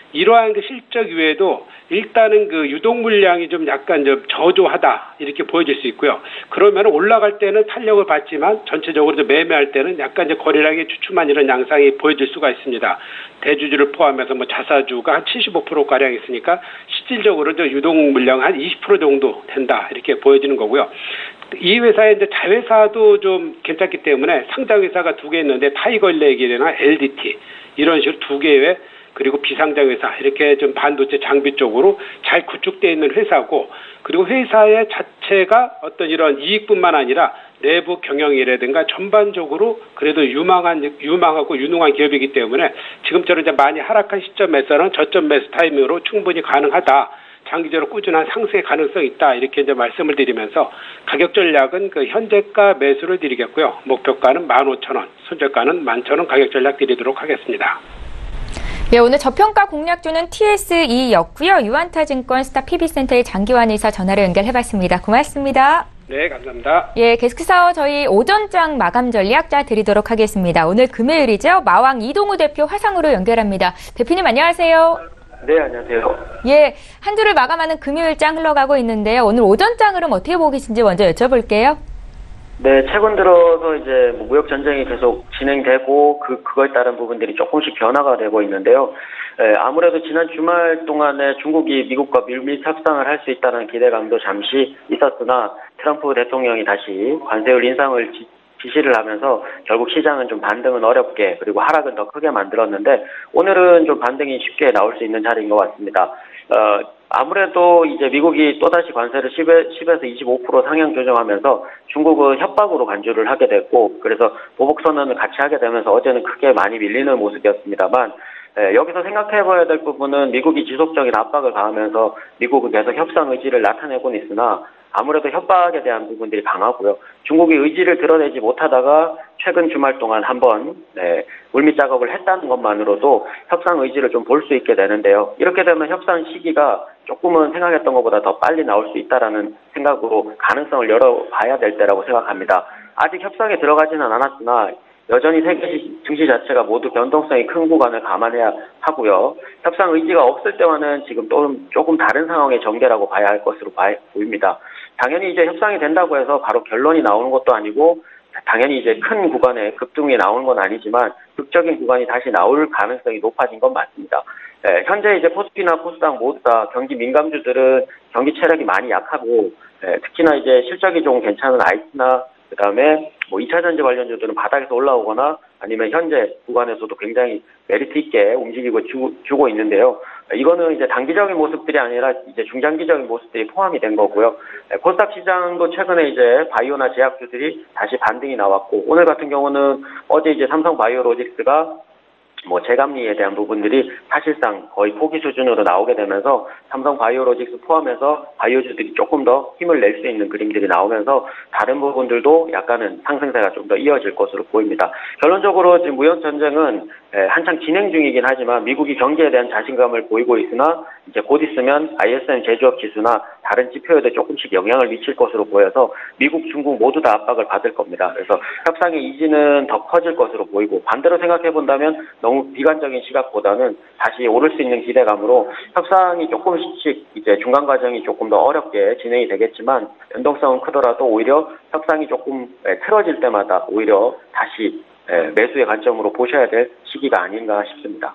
이러한 그 실적 외에도 일단은 그 유동 물량이 좀 약간 좀 저조하다 이렇게 보여질 수 있고요. 그러면 올라갈 때는 탄력을 받지만 전체적으로 좀 매매할 때는 약간 이제 거래량이 주춤한 이런 양상이 보여질 수가 있습니다. 대주주를 포함해서 뭐 자사주가 한 75% 가량 있으니까 실질적으로 이제 유동 물량 한 20% 정도 된다 이렇게 보여지는 거고요. 이 회사의 이제 자회사도 좀 괜찮기 때문에 상장 회사가 2개 있는데 타이거일렉이나 LDT 이런 식으로 2개의 그리고 비상장 회사 이렇게 좀 반도체 장비 쪽으로 잘 구축되어 있는 회사고 그리고 회사의 자체가 어떤 이런 이익뿐만 아니라 내부 경영이라든가 전반적으로 그래도 유망하고 유능한 기업이기 때문에 지금처럼 이제 많이 하락한 시점에서는 저점 매수 타이밍으로 충분히 가능하다. 장기적으로 꾸준한 상승의 가능성이 있다. 이렇게 이제 말씀을 드리면서 가격 전략은 그 현재가 매수를 드리겠고요. 목표가는 15,000원, 손절가는 11,000원 가격 전략 드리도록 하겠습니다. 예, 오늘 저평가 공략주는 TSE였고요. 유안타증권 스타 PB센터의 장기환 이사 전화로 연결해봤습니다. 고맙습니다. 네, 감사합니다. 예, 계속해서 저희 오전장 마감 전략 드리도록 하겠습니다. 오늘 금요일이죠. 마왕 이동우 대표 화상으로 연결합니다. 대표님 안녕하세요. 네, 안녕하세요. 예, 한 주를 마감하는 금요일장 흘러가고 있는데요. 오늘 오전장 흐름 어떻게 보고 계신지 먼저 여쭤볼게요. 네, 최근 들어서 이제 무역 전쟁이 계속 진행되고 그거에 따른 부분들이 조금씩 변화가 되고 있는데요. 아무래도 지난 주말 동안에 중국이 미국과 밀밀 협상을 할 수 있다는 기대감도 잠시 있었으나 트럼프 대통령이 다시 관세율 인상을 지시를 하면서 결국 시장은 좀 반등은 어렵게 그리고 하락은 더 크게 만들었는데 오늘은 좀 반등이 쉽게 나올 수 있는 자리인 것 같습니다. 아무래도 이제 미국이 또다시 관세를 10에서 25% 상향 조정하면서 중국은 협박으로 간주를 하게 됐고 그래서 보복선언을 같이 하게 되면서 어제는 크게 많이 밀리는 모습이었습니다만 여기서 생각해봐야 될 부분은 미국이 지속적인 압박을 가하면서 미국은 계속 협상 의지를 나타내고는 있으나 아무래도 협박에 대한 부분들이 강하고요. 중국이 의지를 드러내지 못하다가 최근 주말 동안 한번 물밑 작업을 했다는 것만으로도 협상 의지를 좀 볼 수 있게 되는데요. 이렇게 되면 협상 시기가 조금은 생각했던 것보다 더 빨리 나올 수 있다라는 생각으로 가능성을 열어봐야 될 때라고 생각합니다. 아직 협상에 들어가지는 않았으나 여전히 세계 증시 자체가 모두 변동성이 큰 구간을 감안해야 하고요. 협상 의지가 없을 때와는 지금 또 조금 다른 상황의 전개라고 봐야 할 것으로 보입니다. 당연히 이제 협상이 된다고 해서 바로 결론이 나오는 것도 아니고 당연히 이제 큰 구간에 급등이 나오는 건 아니지만 극적인 구간이 다시 나올 가능성이 높아진 건 맞습니다. 현재 이제 코스피나 코스닥 모두 다 경기 민감주들은 경기 체력이 많이 약하고 특히나 이제 실적이 좀 괜찮은 IT나 그다음에 뭐 2차 전지 관련주들은 바닥에서 올라오거나 아니면 현재 구간에서도 굉장히 메리트 있게 움직이고 주고 있는데요. 이거는 이제 단기적인 모습들이 아니라 이제 중장기적인 모습들이 포함이 된 거고요. 코스닥 시장도 최근에 이제 바이오나 제약주들이 다시 반등이 나왔고 오늘 같은 경우는 어제 이제 삼성 바이오로직스가 뭐 재감리에 대한 부분들이 사실상 거의 포기 수준으로 나오게 되면서 삼성 바이오로직스 포함해서 바이오주들이 조금 더 힘을 낼 수 있는 그림들이 나오면서 다른 부분들도 약간은 상승세가 좀 더 이어질 것으로 보입니다. 결론적으로 지금 무역 전쟁은 한창 진행 중이긴 하지만 미국이 경기에 대한 자신감을 보이고 있으나 이제 곧 있으면 ISM 제조업 지수나 다른 지표에도 조금씩 영향을 미칠 것으로 보여서 미국, 중국 모두 다 압박을 받을 겁니다. 그래서 협상의 이지는 더 커질 것으로 보이고 반대로 생각해 본다면 너무 비관적인 시각보다는 다시 오를 수 있는 기대감으로 협상이 조금씩 이제 중간 과정이 조금 더 어렵게 진행이 되겠지만 변동성은 크더라도 오히려 협상이 조금 틀어질 때마다 오히려 다시 매수의 관점으로 보셔야 될 시기가 아닌가 싶습니다.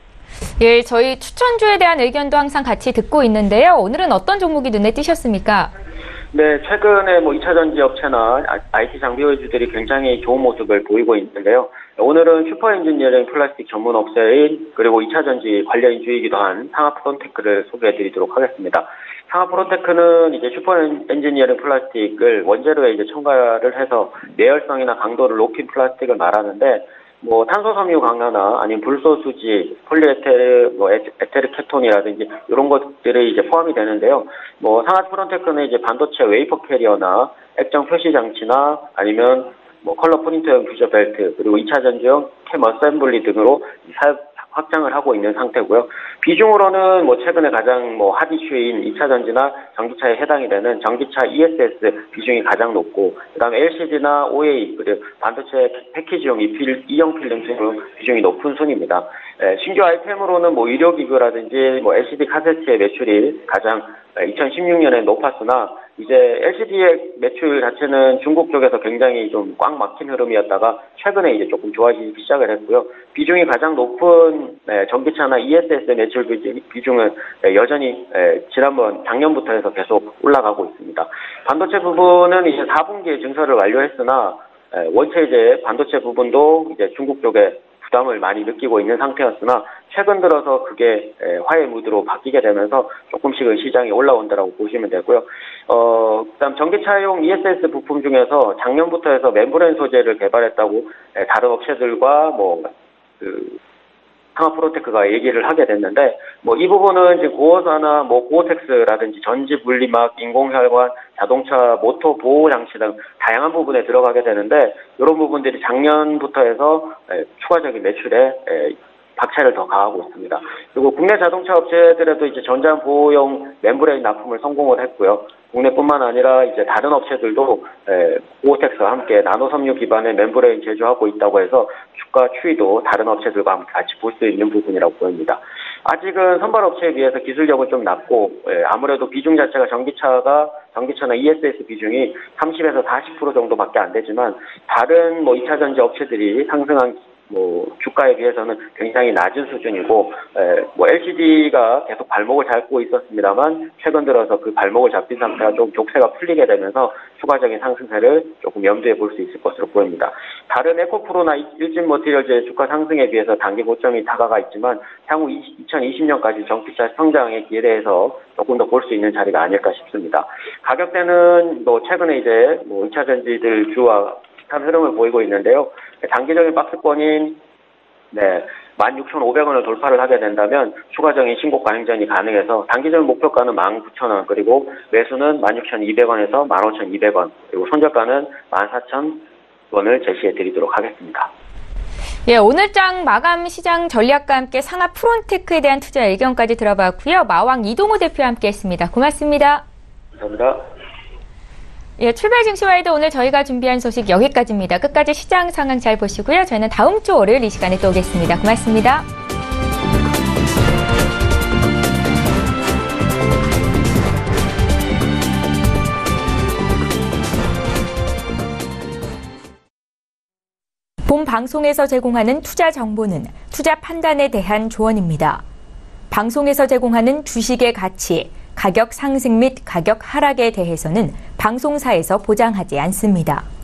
예, 저희 추천주에 대한 의견도 항상 같이 듣고 있는데요. 오늘은 어떤 종목이 눈에 띄셨습니까? 네, 최근에 뭐 2차 전지 업체나 IT 장비주들이 굉장히 좋은 모습을 보이고 있는데요. 오늘은 슈퍼 엔지니어링 플라스틱 전문 업체인 그리고 2차 전지 관련주이기도 한 상하프론테크를 소개해 드리도록 하겠습니다. 상하프론테크는 이제 슈퍼 엔지니어링 플라스틱을 원재료에 이제 첨가를 해서 내열성이나 강도를 높인 플라스틱을 말하는데 뭐 탄소섬유 강화나 아니면 불소수지, 폴리에테르, 뭐 에테르 케톤이라든지 이런 것들이 이제 포함이 되는데요. 뭐 상하프론테크는 이제 반도체 웨이퍼 캐리어나 액정 표시 장치나 아니면 뭐 컬러 프린터용 퓨저 벨트 그리고 2차 전지용 캠 어셈블리 등으로 확장을 하고 있는 상태고요. 비중으로는 뭐 최근에 가장 뭐 핫 이슈인 2차 전지나 전기차에 해당이 되는 전기차 ESS 비중이 가장 높고, 그다음에 LCD나 OA 그리고 반도체 패키지용 이형 필름 등 비중이 높은 순입니다. 신규 아이템으로는 뭐 의료기구라든지 뭐 LCD 카세트의 매출이 가장 2016년에 높았으나, 이제 LCD의 매출 자체는 중국 쪽에서 굉장히 좀 꽉 막힌 흐름이었다가 최근에 이제 조금 좋아지기 시작을 했고요. 비중이 가장 높은 전기차나 ESS 매출 비중은 여전히 작년부터 해서 계속 올라가고 있습니다. 반도체 부분은 이제 4분기에 증설을 완료했으나 원체 이제 반도체 부분도 이제 중국 쪽에 부담을 많이 느끼고 있는 상태였으나, 최근 들어서 그게 화해 무드로 바뀌게 되면서 조금씩은 시장이 올라온다라고 보시면 되고요. 그다음 전기차용 ESS 부품 중에서 작년부터 해서 멤브레인 소재를 개발했다고 다른 업체들과 상하프로테크가 얘기를 하게 됐는데, 뭐 이 부분은 이제 고어사나 뭐 고어텍스라든지 전지 분리막, 인공혈관, 자동차 모터 보호 장치 등 다양한 부분에 들어가게 되는데, 이런 부분들이 작년부터 해서 추가적인 매출에 박차를 더 가하고 있습니다. 그리고 국내 자동차 업체들에도 이제 전장 보호용 멤브레인 납품을 성공을 했고요. 국내뿐만 아니라 이제 다른 업체들도 고어텍스와 함께 나노 섬유 기반의 멤브레인 제조하고 있다고 해서 주가 추이도 다른 업체들과 함께 같이 볼 수 있는 부분이라고 보입니다. 아직은 선발 업체에 비해서 기술력은 좀 낮고, 아무래도 비중 자체가 전기차나 ESS 비중이 30에서 40% 정도밖에 안 되지만, 다른 뭐 2차 전지 업체들이 상승한 주가에 비해서는 굉장히 낮은 수준이고, 뭐 LCD가 계속 발목을 잡고 있었습니다만 최근 들어서 그 발목을 잡힌 상태가 좀 족쇄가 풀리게 되면서 추가적인 상승세를 조금 염두에 볼 수 있을 것으로 보입니다. 다른 에코프로나 일진 머티리얼즈의 주가 상승에 비해서 단기 고점이 다가가 있지만 향후 2020년까지 전기차 성장에 기대해서 조금 더 볼 수 있는 자리가 아닐까 싶습니다. 가격대는 뭐 최근에 이제 2차 전지들 주와 비슷한 흐름을 보이고 있는데요. 단기적인 박스권인 16,500원을 돌파를 하게 된다면 추가적인 신고가 행전이 가능해서 단기적인 목표가는 19,000원, 그리고 매수는 16,200원에서 15,200원, 그리고 손절가는 14,000원을 제시해 드리도록 하겠습니다. 예, 오늘장 마감 시장 전략과 함께 상하 프론테크에 대한 투자 의견까지 들어봤고요. 마왕 이동호 대표와 함께했습니다. 고맙습니다. 감사합니다. 예, 출발 증시와에도 오늘 저희가 준비한 소식 여기까지입니다. 끝까지 시장 상황 잘 보시고요. 저희는 다음 주 월요일 이 시간에 또 오겠습니다. 고맙습니다. 본 방송에서 제공하는 투자 정보는 투자 판단에 대한 조언입니다. 방송에서 제공하는 주식의 가치, 가격 상승 및 가격 하락에 대해서는 방송사에서 보장하지 않습니다.